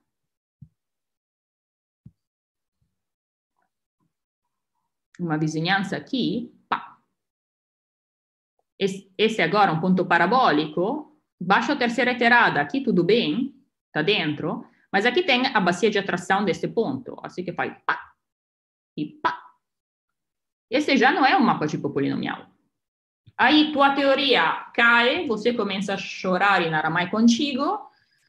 uma vizinhança aqui, pá. Esse, esse agora é um ponto parabólico, baixo a terceira iterada, aqui tudo bem, tá dentro, mas aqui tem a bacia de atração desse ponto, assim que faz pá e pá. Esse já não é um mapa tipo polinomial. Aí tua teoria cai, você começa a chorar em aramaico contigo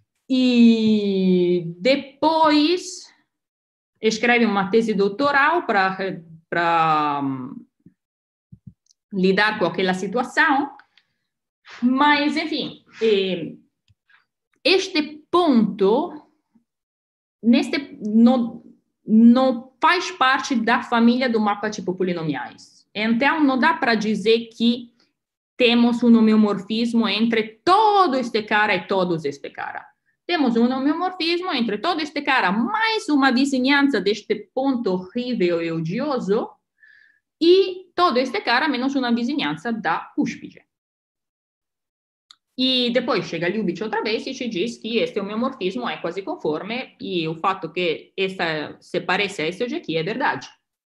e depois escreve uma tese doutoral para um, lidar com aquela situação. Mas, enfim, eh, este ponto neste, não, não faz parte da família do mapa tipo polinomiais. Então, não dá para dizer que temos um homeomorfismo entre todo este cara e todos este cara. Temos um homeomorfismo entre todo este cara, mais uma vizinhança deste ponto horrível e odioso, e todo este cara menos uma vizinhança da cúspide. E depois chega Ljubic outra vez e te diz que este homeomorfismo é quase conforme e o fato que esta se parece a este de aqui é verdade.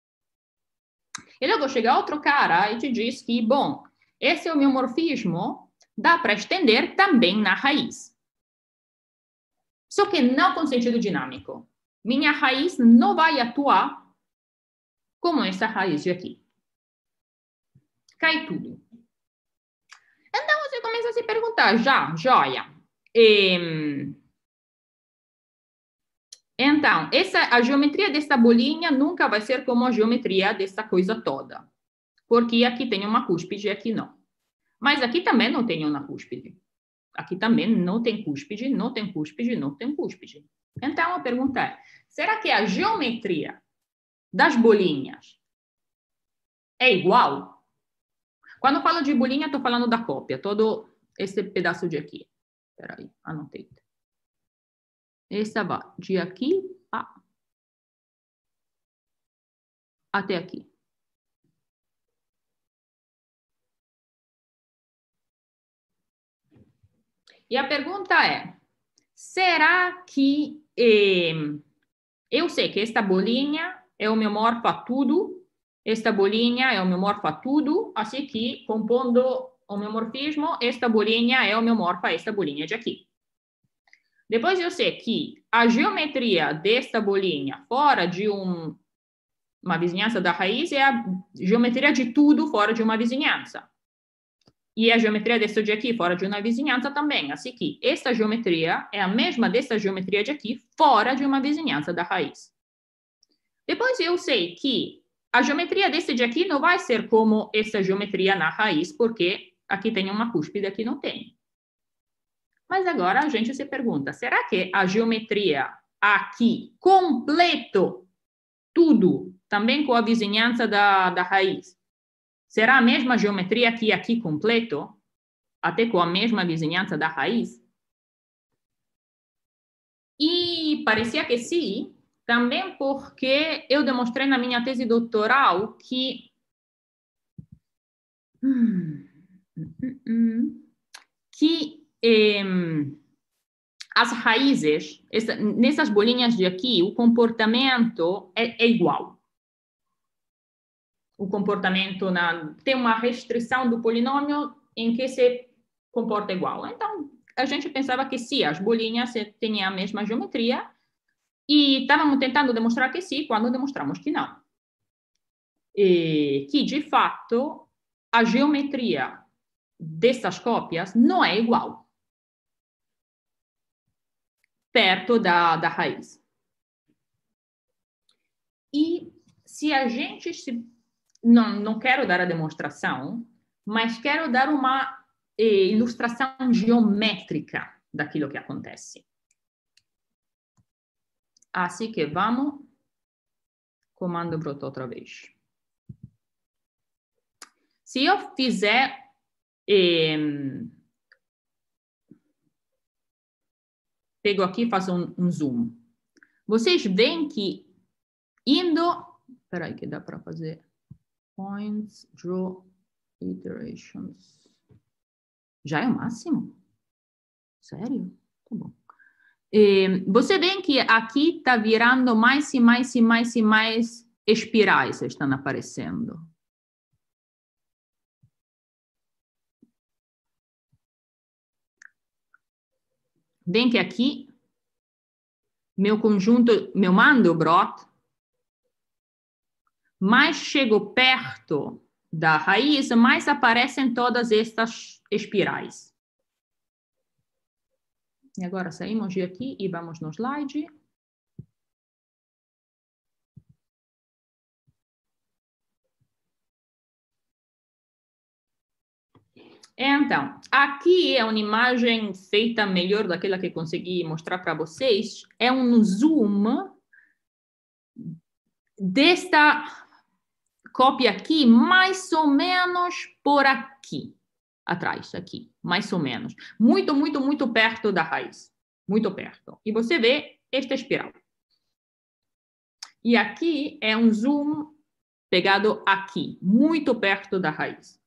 E logo chega outro cara e te diz que, bom, esse homeomorfismo dá para estender também na raiz. Só que não com sentido dinâmico. Minha raiz não vai atuar como essa raiz de aqui. Cai tudo. Então você começa a se perguntar, já, joia. E, então, essa, a geometria dessa bolinha nunca vai ser como a geometria dessa coisa toda. Porque aqui tem uma cúspide e aqui não. Mas aqui também não tem uma cúspide. Aqui também não tem cúspide, não tem cúspide, não tem cúspide. Então, a pergunta é, será que a geometria das bolinhas é igual? Quando eu falo de bolinha, estou falando da cópia, todo esse pedaço de aqui. Espera aí, anotei. Essa vai de aqui a... até aqui. E a pergunta é, será que... Eh, eu sei que esta bolinha é homeomorfa a tudo, esta bolinha é homeomorfa a tudo, assim que, compondo homeomorfismo, esta bolinha é homeomorfa a esta bolinha de aqui. Depois eu sei que a geometria desta bolinha fora de um, uma vizinhança da raiz é a geometria de tudo fora de uma vizinhança. E a geometria desta de aqui fora de uma vizinhança também. Assim que esta geometria é a mesma desta geometria de aqui fora de uma vizinhança da raiz. Depois eu sei que a geometria desse de aqui não vai ser como essa geometria na raiz, porque aqui tem uma cúspide, aqui não tem. Mas agora a gente se pergunta, será que a geometria aqui, completo, tudo, também com a vizinhança da, da raiz, será a mesma geometria que aqui completo, até com a mesma vizinhança da raiz? E parecia que sim, também porque eu demonstrei na minha tese doutoral que hum, hum, hum, que eh, as raízes, essa, nessas bolinhas de aqui, o comportamento é, é igual. O comportamento na, tem uma restrição do polinômio em que se comporta igual. Então, a gente pensava que sim, as bolinhas têm a mesma geometria e estávamos tentando demonstrar que sim, quando demonstramos que não. E que, de fato, a geometria dessas cópias não é igual perto da, da raiz. E se a gente se... Não, não quero dar a demonstração, mas quero dar uma eh, ilustração geométrica daquilo que acontece. Assim que vamos, comando brotou outra vez. Se eu fizer eh, pego aqui e faço um, um zoom. Vocês veem que indo... Espera aí que dá para fazer... Points, draw, iterations. Já é o máximo? Sério? Tá bom. E você vê que aqui está virando mais e mais e mais e mais espirais estão aparecendo? Bem que aqui, meu conjunto, meu Mandelbrot, mais chego perto da raiz, mais aparecem todas estas espirais. E agora saímos de aqui e vamos no slide. Então, aqui é uma imagem feita melhor daquela que consegui mostrar para vocês. É um zoom desta cópia aqui, mais ou menos por aqui, atrás, aqui, mais ou menos. Muito, muito, muito perto da raiz. Muito perto. E você vê esta espiral. E aqui é um zoom pegado aqui, muito perto da raiz.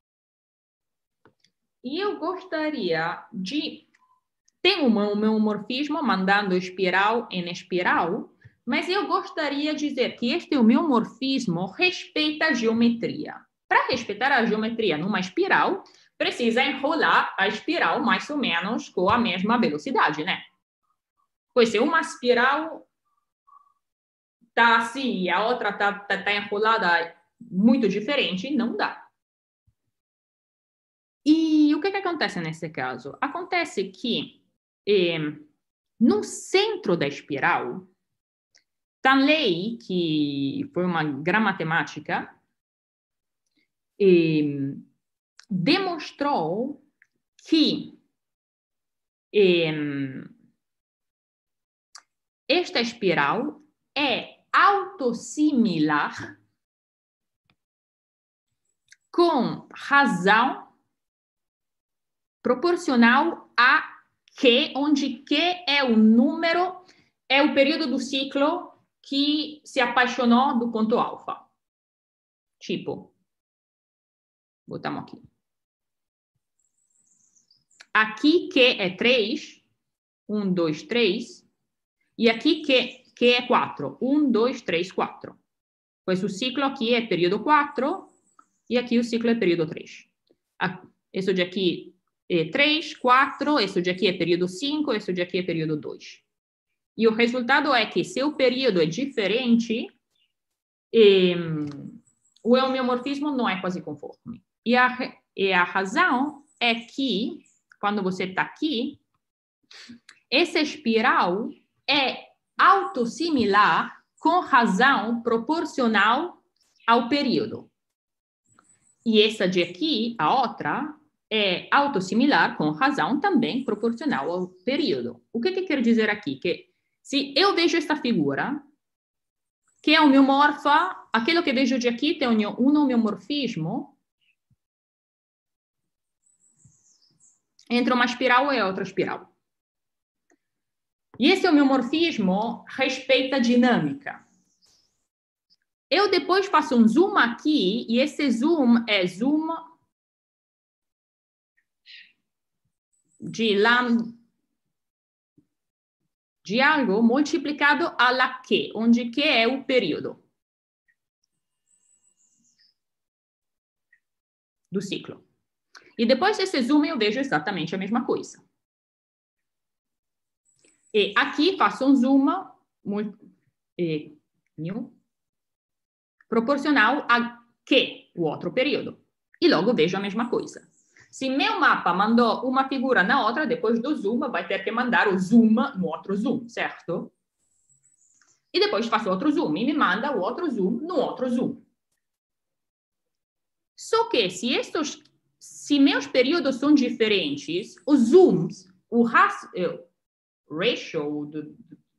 E eu gostaria de... Tem o meu morfismo mandando espiral em espiral, mas eu gostaria de dizer que este meu morfismo respeita a geometria. Para respeitar a geometria numa espiral, precisa enrolar a espiral mais ou menos com a mesma velocidade, né? Pois se uma espiral está assim e a outra está tá, tá enrolada muito diferente, não dá. E o que, que acontece nesse caso? Acontece que eh, no centro da espiral, Stanley, que foi uma grande matemática, eh, demonstrou que eh, esta espiral é autossimilar com razão proporcional a Q, onde Q é o número, é o período do ciclo que se apaixonou do ponto alfa. Tipo, botamos aqui. Aqui Q é três, um, dois, três, e aqui Q, Q é quatro, um, dois, três, quatro. Pois o ciclo aqui é período quatro, e aqui o ciclo é período três. Isso de aqui é três, quatro, isso de aqui é período cinco, isso de aqui é período dois. E o resultado é que se o período é diferente, eh, o homeomorfismo não é quase conforme. E a, e a razão é que, quando você está aqui, essa espiral é autossimilar com razão proporcional ao período. E essa de aqui, a outra, é autossimilar com razão também proporcional ao período. O que, que quer dizer aqui? Que se eu vejo esta figura, que é homeomorfa, aquilo que vejo de aqui tem um homeomorfismo entre uma espiral e outra espiral. E esse homeomorfismo respeita a dinâmica. Eu depois faço um zoom aqui, e esse zoom é zoom de lambda de algo multiplicado a la Q, onde Q é o período do ciclo. E depois desse zoom eu vejo exatamente a mesma coisa. E aqui faço um zoom e, proporcional a Q, o outro período. E logo vejo a mesma coisa. Se meu mapa mandou uma figura na outra, depois do zoom, vai ter que mandar o zoom no outro zoom, certo? E depois faço outro zoom e me manda o outro zoom no outro zoom. Só que se estes, se meus períodos são diferentes, os zooms, o ratio, do,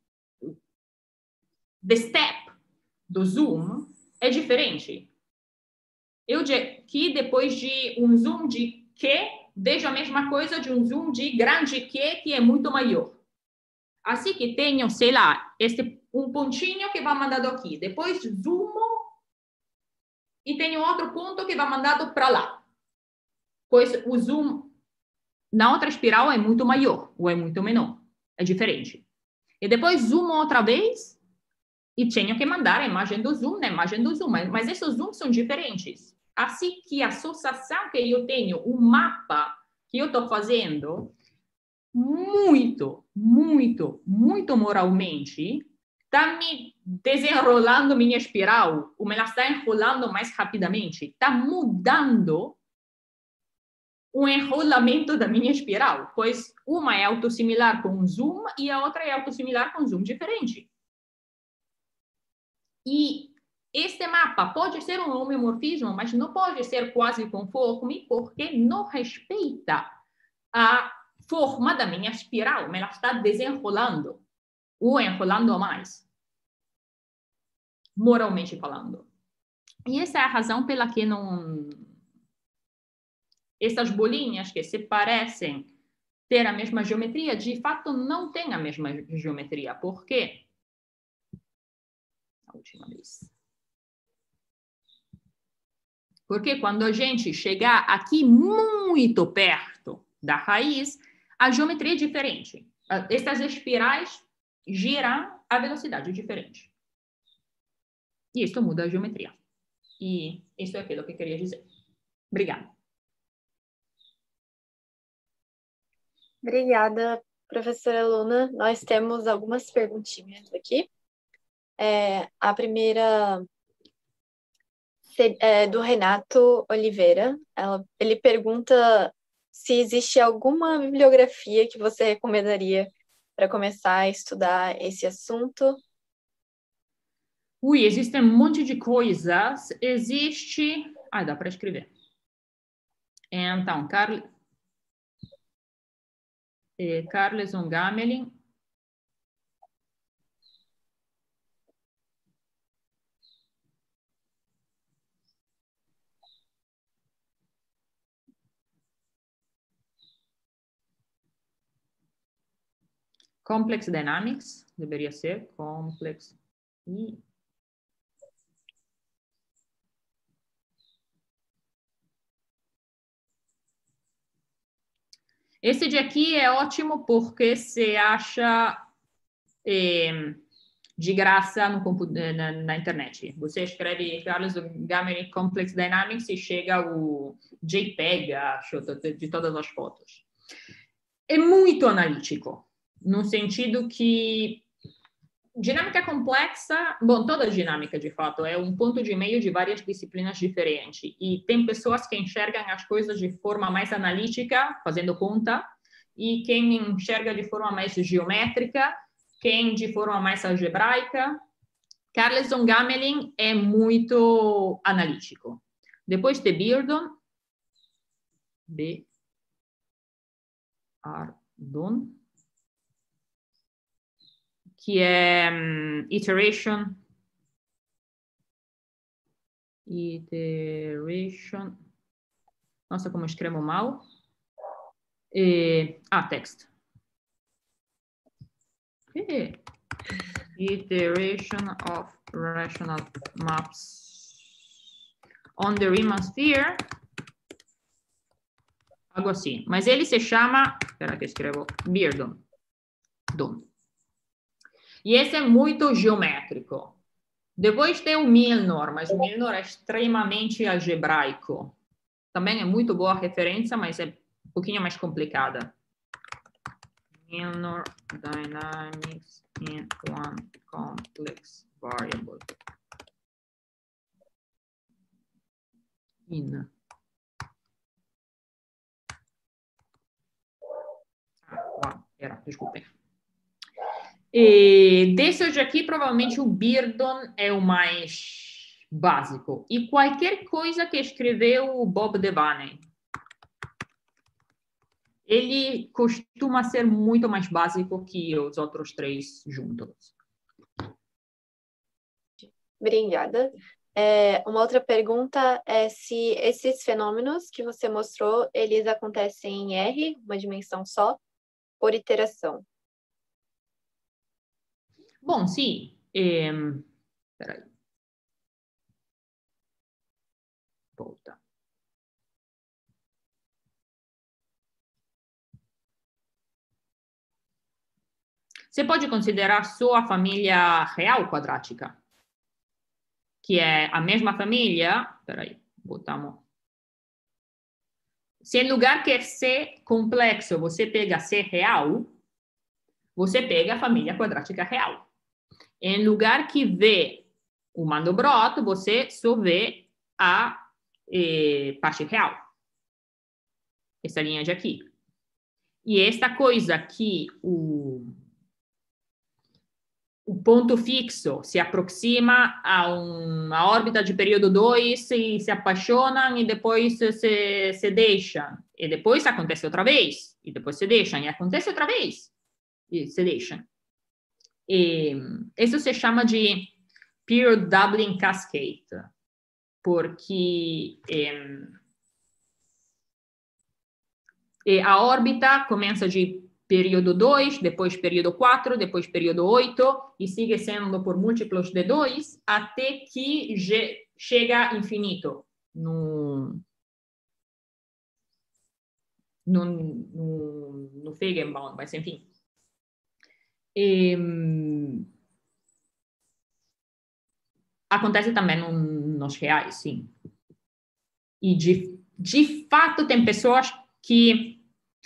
the step do zoom é diferente. Eu aqui, depois de um zoom de Q, vejo a mesma coisa de um zoom de grande Q, que é muito maior. Assim que tenho, sei lá, este, um pontinho que vai mandado aqui. Depois zoomo e tenho outro ponto que vai mandado para lá. Pois o zoom na outra espiral é muito maior ou é muito menor. É diferente. E depois zoomo outra vez e tenho que mandar a imagem do zoom na imagem do zoom, mas, mas esses zooms são diferentes. Assim que a associação que eu tenho, o mapa que eu estou fazendo, muito, muito, muito moralmente, está me desenrolando minha espiral, ou ela está enrolando mais rapidamente, está mudando o enrolamento da minha espiral, pois uma é autossimilar com um zoom e a outra é autossimilar com um zoom diferente. E este mapa pode ser um homeomorfismo, mas não pode ser quase conforme, porque não respeita a forma da minha espiral, ela está desenrolando, ou enrolando mais, moralmente falando. E essa é a razão pela que não... essas bolinhas que se parecem ter a mesma geometria, de fato não têm a mesma geometria. Por quê? A última vez. Porque quando a gente chegar aqui muito perto da raiz, a geometria é diferente. Essas espirais giram a velocidade diferente. E isso muda a geometria. E isso é aquilo que eu queria dizer. Obrigada. Obrigada, professora Luna. Nós temos algumas perguntinhas aqui. É, a primeira é do Renato Oliveira. Ela, ele pergunta se existe alguma bibliografia que você recomendaria para começar a estudar esse assunto. Ui, existe um monte de coisas. Existe... Ah, dá para escrever. Então, Carl... eh, Carleson Gamelin. Complex Dynamics, deveria ser. Complex. E... esse de aqui é ótimo porque você acha eh, de graça no, na, na internet. Você escreve Carlos Gamelin Complex Dynamics e chega o JPEG, acho, de todas as fotos. É muito analítico, no sentido que dinâmica complexa, bom, toda dinâmica, de fato, é um ponto de meio de várias disciplinas diferentes. E tem pessoas que enxergam as coisas de forma mais analítica, fazendo conta, e quem enxerga de forma mais geométrica, quem de forma mais algebraica. Carleson Gamelin é muito analítico. Depois de Beardon, B. Ardon, que é um, iteration, iteration, nossa, como eu escrevo mal, e, ah, text, e, iteration of rational maps on the Riemann sphere, algo assim, mas ele se chama, espera que eu escrevo, Beardon, Don. E esse é muito geométrico. Depois tem o Milnor, mas o Milnor é extremamente algebraico. Também é muito boa referência, mas é um pouquinho mais complicada. Milnor Dynamics in one complex variable. In. Ah, era, desculpem. E desses aqui, provavelmente o Beardon é o mais básico. E qualquer coisa que escreveu o Bob Devaney. Ele costuma ser muito mais básico que os outros três juntos. Obrigada. É, uma outra pergunta é se esses fenômenos que você mostrou, eles acontecem em R, uma dimensão só, por iteração. Bom, sim. É... Peraí. Volta. Você pode considerar só a família real quadrática, que é a mesma família. Peraí, botamos. Se em lugar que é C complexo você pega C real, você pega a família quadrática real. Em lugar que vê o Mandelbrot, você só vê a eh, parte real. Essa linha de aqui. E esta coisa que o, o ponto fixo se aproxima a uma órbita de período dois e se apaixonam e depois se, se deixam. E depois acontece outra vez. E depois se deixam. E acontece outra vez. E se deixam. E isso se chama de Period Doubling Cascade. Porque eh, a órbita começa de período dois, depois período quatro, depois período oito, e sigue sendo por múltiplos de dois, até que chega infinito no, no, no, no Feigenbaum, mas enfim. E, acontece também no, nos reais, sim. E de, de fato tem pessoas que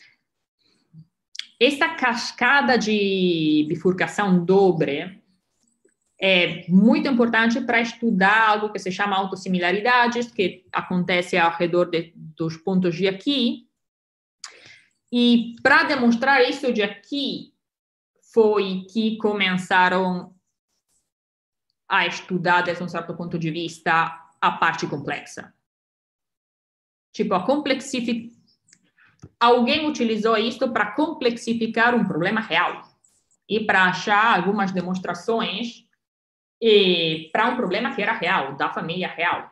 essa cascada de bifurcação dobre é muito importante para estudar algo que se chama autossimilaridades, que acontece ao redor de, dos pontos de aqui. E para demonstrar isso de aqui, foi que começaram a estudar, desde um certo ponto de vista, a parte complexa. Tipo, a complexificação. Alguém utilizou isso para complexificar um problema real e para achar algumas demonstrações para um problema que era real, da família real.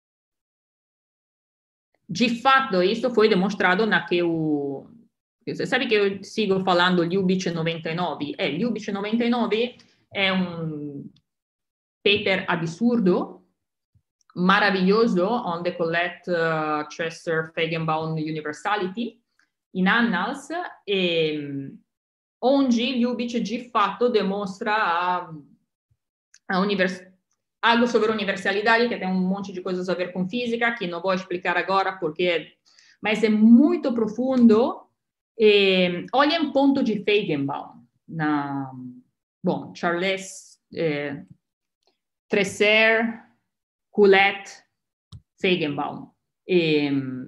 De fato, isso foi demonstrado naquele... Você sabe que eu sigo falando Ljubic noventa e nove? É, Ljubic noventa e nove é um paper absurdo, maravilhoso, onde coleta uh, Chester Feigenbaum Universality, in Annals, e, onde Ljubic de fato demonstra a, a univers, algo sobre a universalidade, que tem um monte de coisas a ver com física, que não vou explicar agora, porque, mas é muito profundo. E, olhem o ponto de Feigenbaum. Na, bom, Charles eh, Tresser, Coulette, Feigenbaum. E,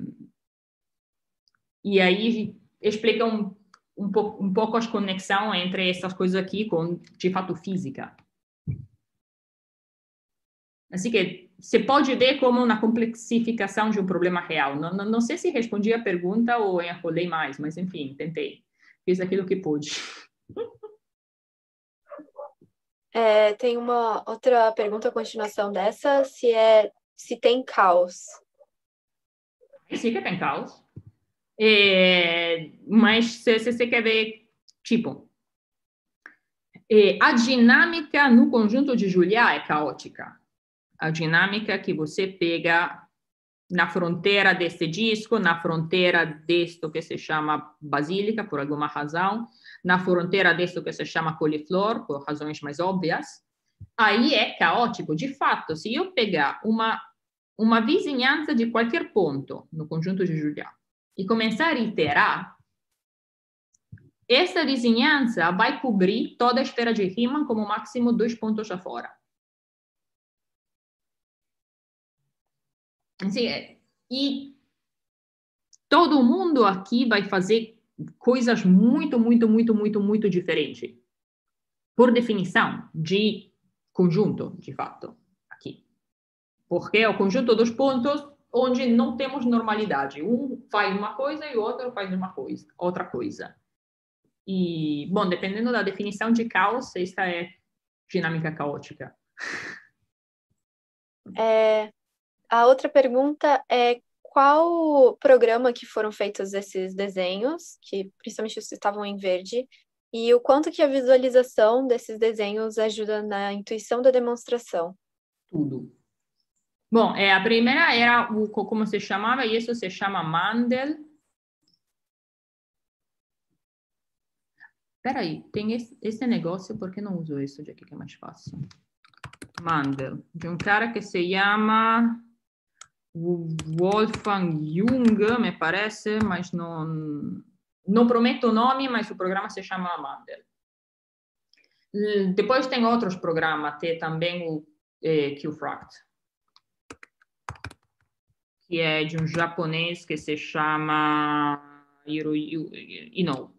e aí explica um, um, pouco, um pouco as conexões entre essas coisas aqui com, de fato, física. Assim que você pode ver como uma complexificação de um problema real. Não, não, não sei se respondi a pergunta ou enrolei mais, mas enfim, tentei. Fiz aquilo que pude. É, tem uma outra pergunta a continuação dessa, se é se tem caos. Sim que tem caos. É, mas se, se você quer ver, tipo, é, a dinâmica no conjunto de Julia é caótica. A dinâmica que você pega na fronteira desse disco, na fronteira disto que se chama basílica, por alguma razão, na fronteira disto que se chama coliflor, por razões mais óbvias, aí é caótico. De fato, se eu pegar uma, uma vizinhança de qualquer ponto no conjunto de Julia e começar a iterar, essa vizinhança vai cobrir toda a esfera de Riemann como máximo dois pontos afora. Assim, e todo mundo aqui vai fazer coisas muito, muito, muito, muito, muito diferentes. Por definição de conjunto, de fato, aqui. Porque é o conjunto dos pontos onde não temos normalidade. Um faz uma coisa e o outro faz uma coisa, outra coisa. E, bom, dependendo da definição de caos, esta é dinâmica caótica. É, a outra pergunta é qual programa que foram feitos esses desenhos, que principalmente os que estavam em verde, e o quanto que a visualização desses desenhos ajuda na intuição da demonstração? Tudo. Bom, é, a primeira era o, como se chamava, e isso se chama Mandel. Peraí, tem esse, esse negócio, por que não uso isso de aqui que é mais fácil? Mandel, de um cara que se chama Wolfgang Jung, me parece, mas não, não prometo o nome, mas o programa se chama Mandel. Depois tem outros programas, tem também o eh, QFract, que é de um japonês que se chama Hiroyu Ino.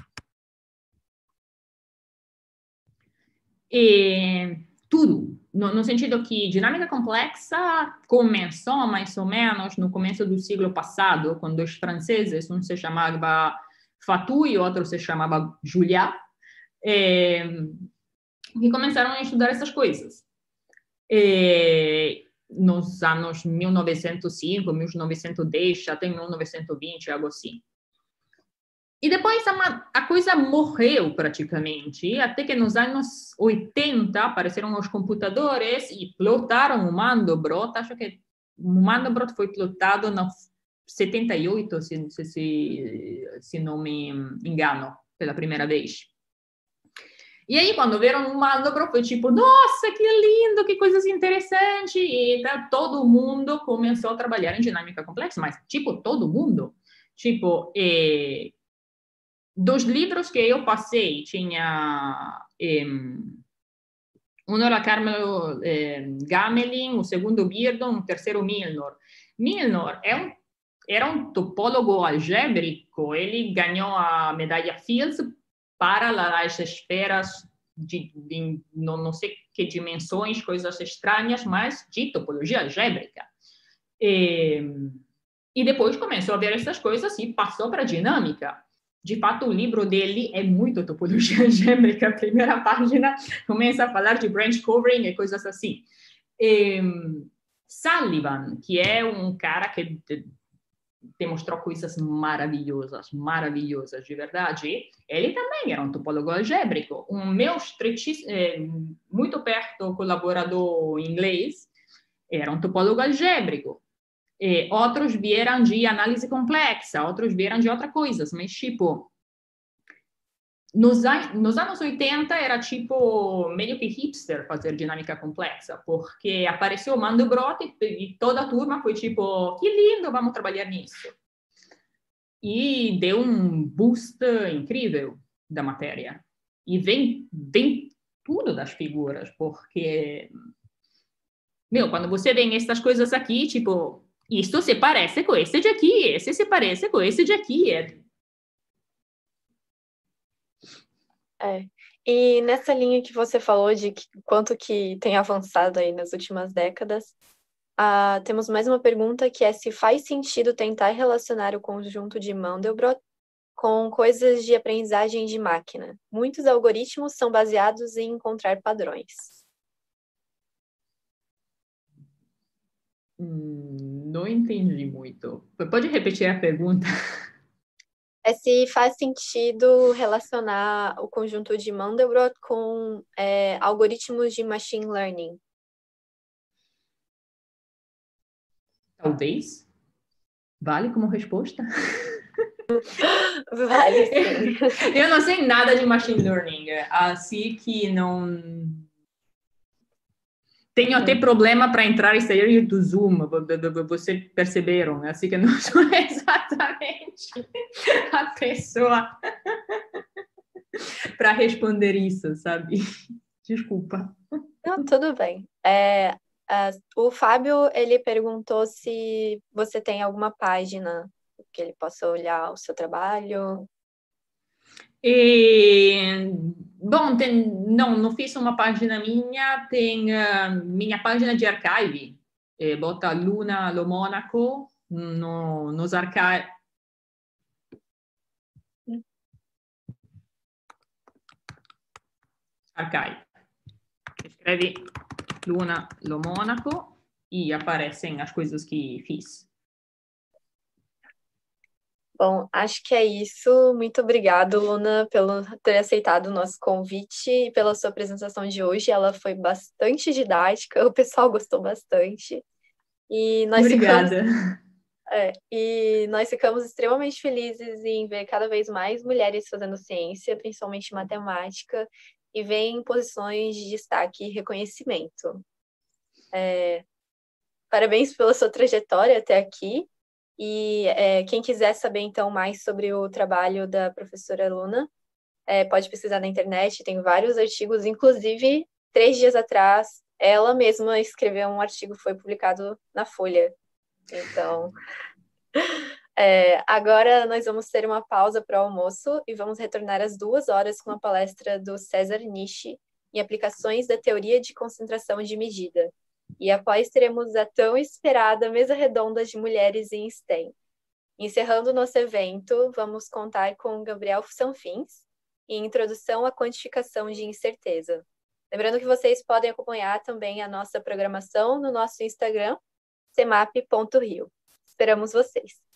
E tudo, no, no sentido que dinâmica complexa começou mais ou menos no começo do século passado, com dois franceses, um se chamava Fatou e outro se chamava Julia, e, que começaram a estudar essas coisas. E, nos anos mil novecentos e cinco, mil novecentos e dez, até mil novecentos e vinte, algo assim. E depois a, a coisa morreu praticamente, até que nos anos oitenta apareceram os computadores e plotaram o Mandelbrot. Acho que o Mandelbrot foi plotado no setenta e oito, se, se, se não me engano, pela primeira vez. E aí, quando viram o Mandelbrot, foi tipo, nossa, que lindo, que coisas interessantes. E tá, todo mundo começou a trabalhar em dinâmica complexa, mas, tipo, todo mundo. Tipo, eh, dos livros que eu passei, tinha eh, um era Carmelo eh, Gamelin, o segundo Beardon, o terceiro Milnor. Milnor é um, era um topólogo algébrico, ele ganhou a medalha Fields para as esferas de, de não, não sei que dimensões, coisas estranhas, mas de topologia algébrica. E, e depois começou a ver essas coisas e passou para a dinâmica. De fato, o livro dele é muito topologia algébrica. A primeira página começa a falar de branch covering e coisas assim. E, Sullivan, que é um cara que demonstrou coisas maravilhosas, maravilhosas, de verdade, ele também era um topólogo algébrico. Um meu muito perto colaborador inglês era um topólogo algébrico. E outros vieram de análise complexa, outros vieram de outras coisas, mas, tipo, nos, an nos anos oitenta era, tipo, meio que hipster fazer dinâmica complexa, porque apareceu o Mandelbrot e, e toda a turma foi, tipo, que lindo, vamos trabalhar nisso. E deu um boost incrível da matéria. E vem, vem tudo das figuras, porque, meu, quando você vê essas coisas aqui, tipo, isto se parece com esse de aqui, esse se parece com esse de aqui. É. É. E nessa linha que você falou de que, quanto que tem avançado aí nas últimas décadas, ah, temos mais uma pergunta que é se faz sentido tentar relacionar o conjunto de Mandelbrot com coisas de aprendizagem de máquina. Muitos algoritmos são baseados em encontrar padrões. Hum, não entendi muito. Pode repetir a pergunta? É se faz sentido relacionar o conjunto de Mandelbrot com é, algoritmos de machine learning. Talvez. Vale como resposta? Vale, sim. Eu não sei nada de machine learning, assim que não... Tenho até problema para entrar e sair do Zoom, vocês perceberam, assim que não sou exatamente a pessoa para responder isso, sabe? Desculpa. Não, tudo bem. É, a, o Fábio, ele perguntou se você tem alguma página que ele possa olhar o seu trabalho. E, bom, tem, não, não fiz uma página minha, tem uh, minha página de archive, é, bota Luna Lo Monaco no, nos archives. Archive. Escreve Luna Lo Monaco e aparecem as coisas que fiz. Bom, acho que é isso. Muito obrigada, Luna, pelo ter aceitado o nosso convite e pela sua apresentação de hoje. Ela foi bastante didática, o pessoal gostou bastante. E nós Obrigada. ficamos, É, e nós ficamos extremamente felizes em ver cada vez mais mulheres fazendo ciência, principalmente matemática, e vem em posições de destaque e reconhecimento. É, parabéns pela sua trajetória até aqui. E é, quem quiser saber então mais sobre o trabalho da professora Luna, é, pode pesquisar na internet, tem vários artigos, inclusive, três dias atrás, ela mesma escreveu um artigo que foi publicado na Folha. Então, é, agora nós vamos ter uma pausa para o almoço e vamos retornar às duas horas com a palestra do César Nishi em aplicações da teoria de concentração de medida. E após teremos a tão esperada mesa redonda de mulheres em STEM. Encerrando nosso evento, vamos contar com Gabriel Sanfins em Introdução à Quantificação de Incerteza. Lembrando que vocês podem acompanhar também a nossa programação no nosso Instagram, semap ponto rio. Esperamos vocês!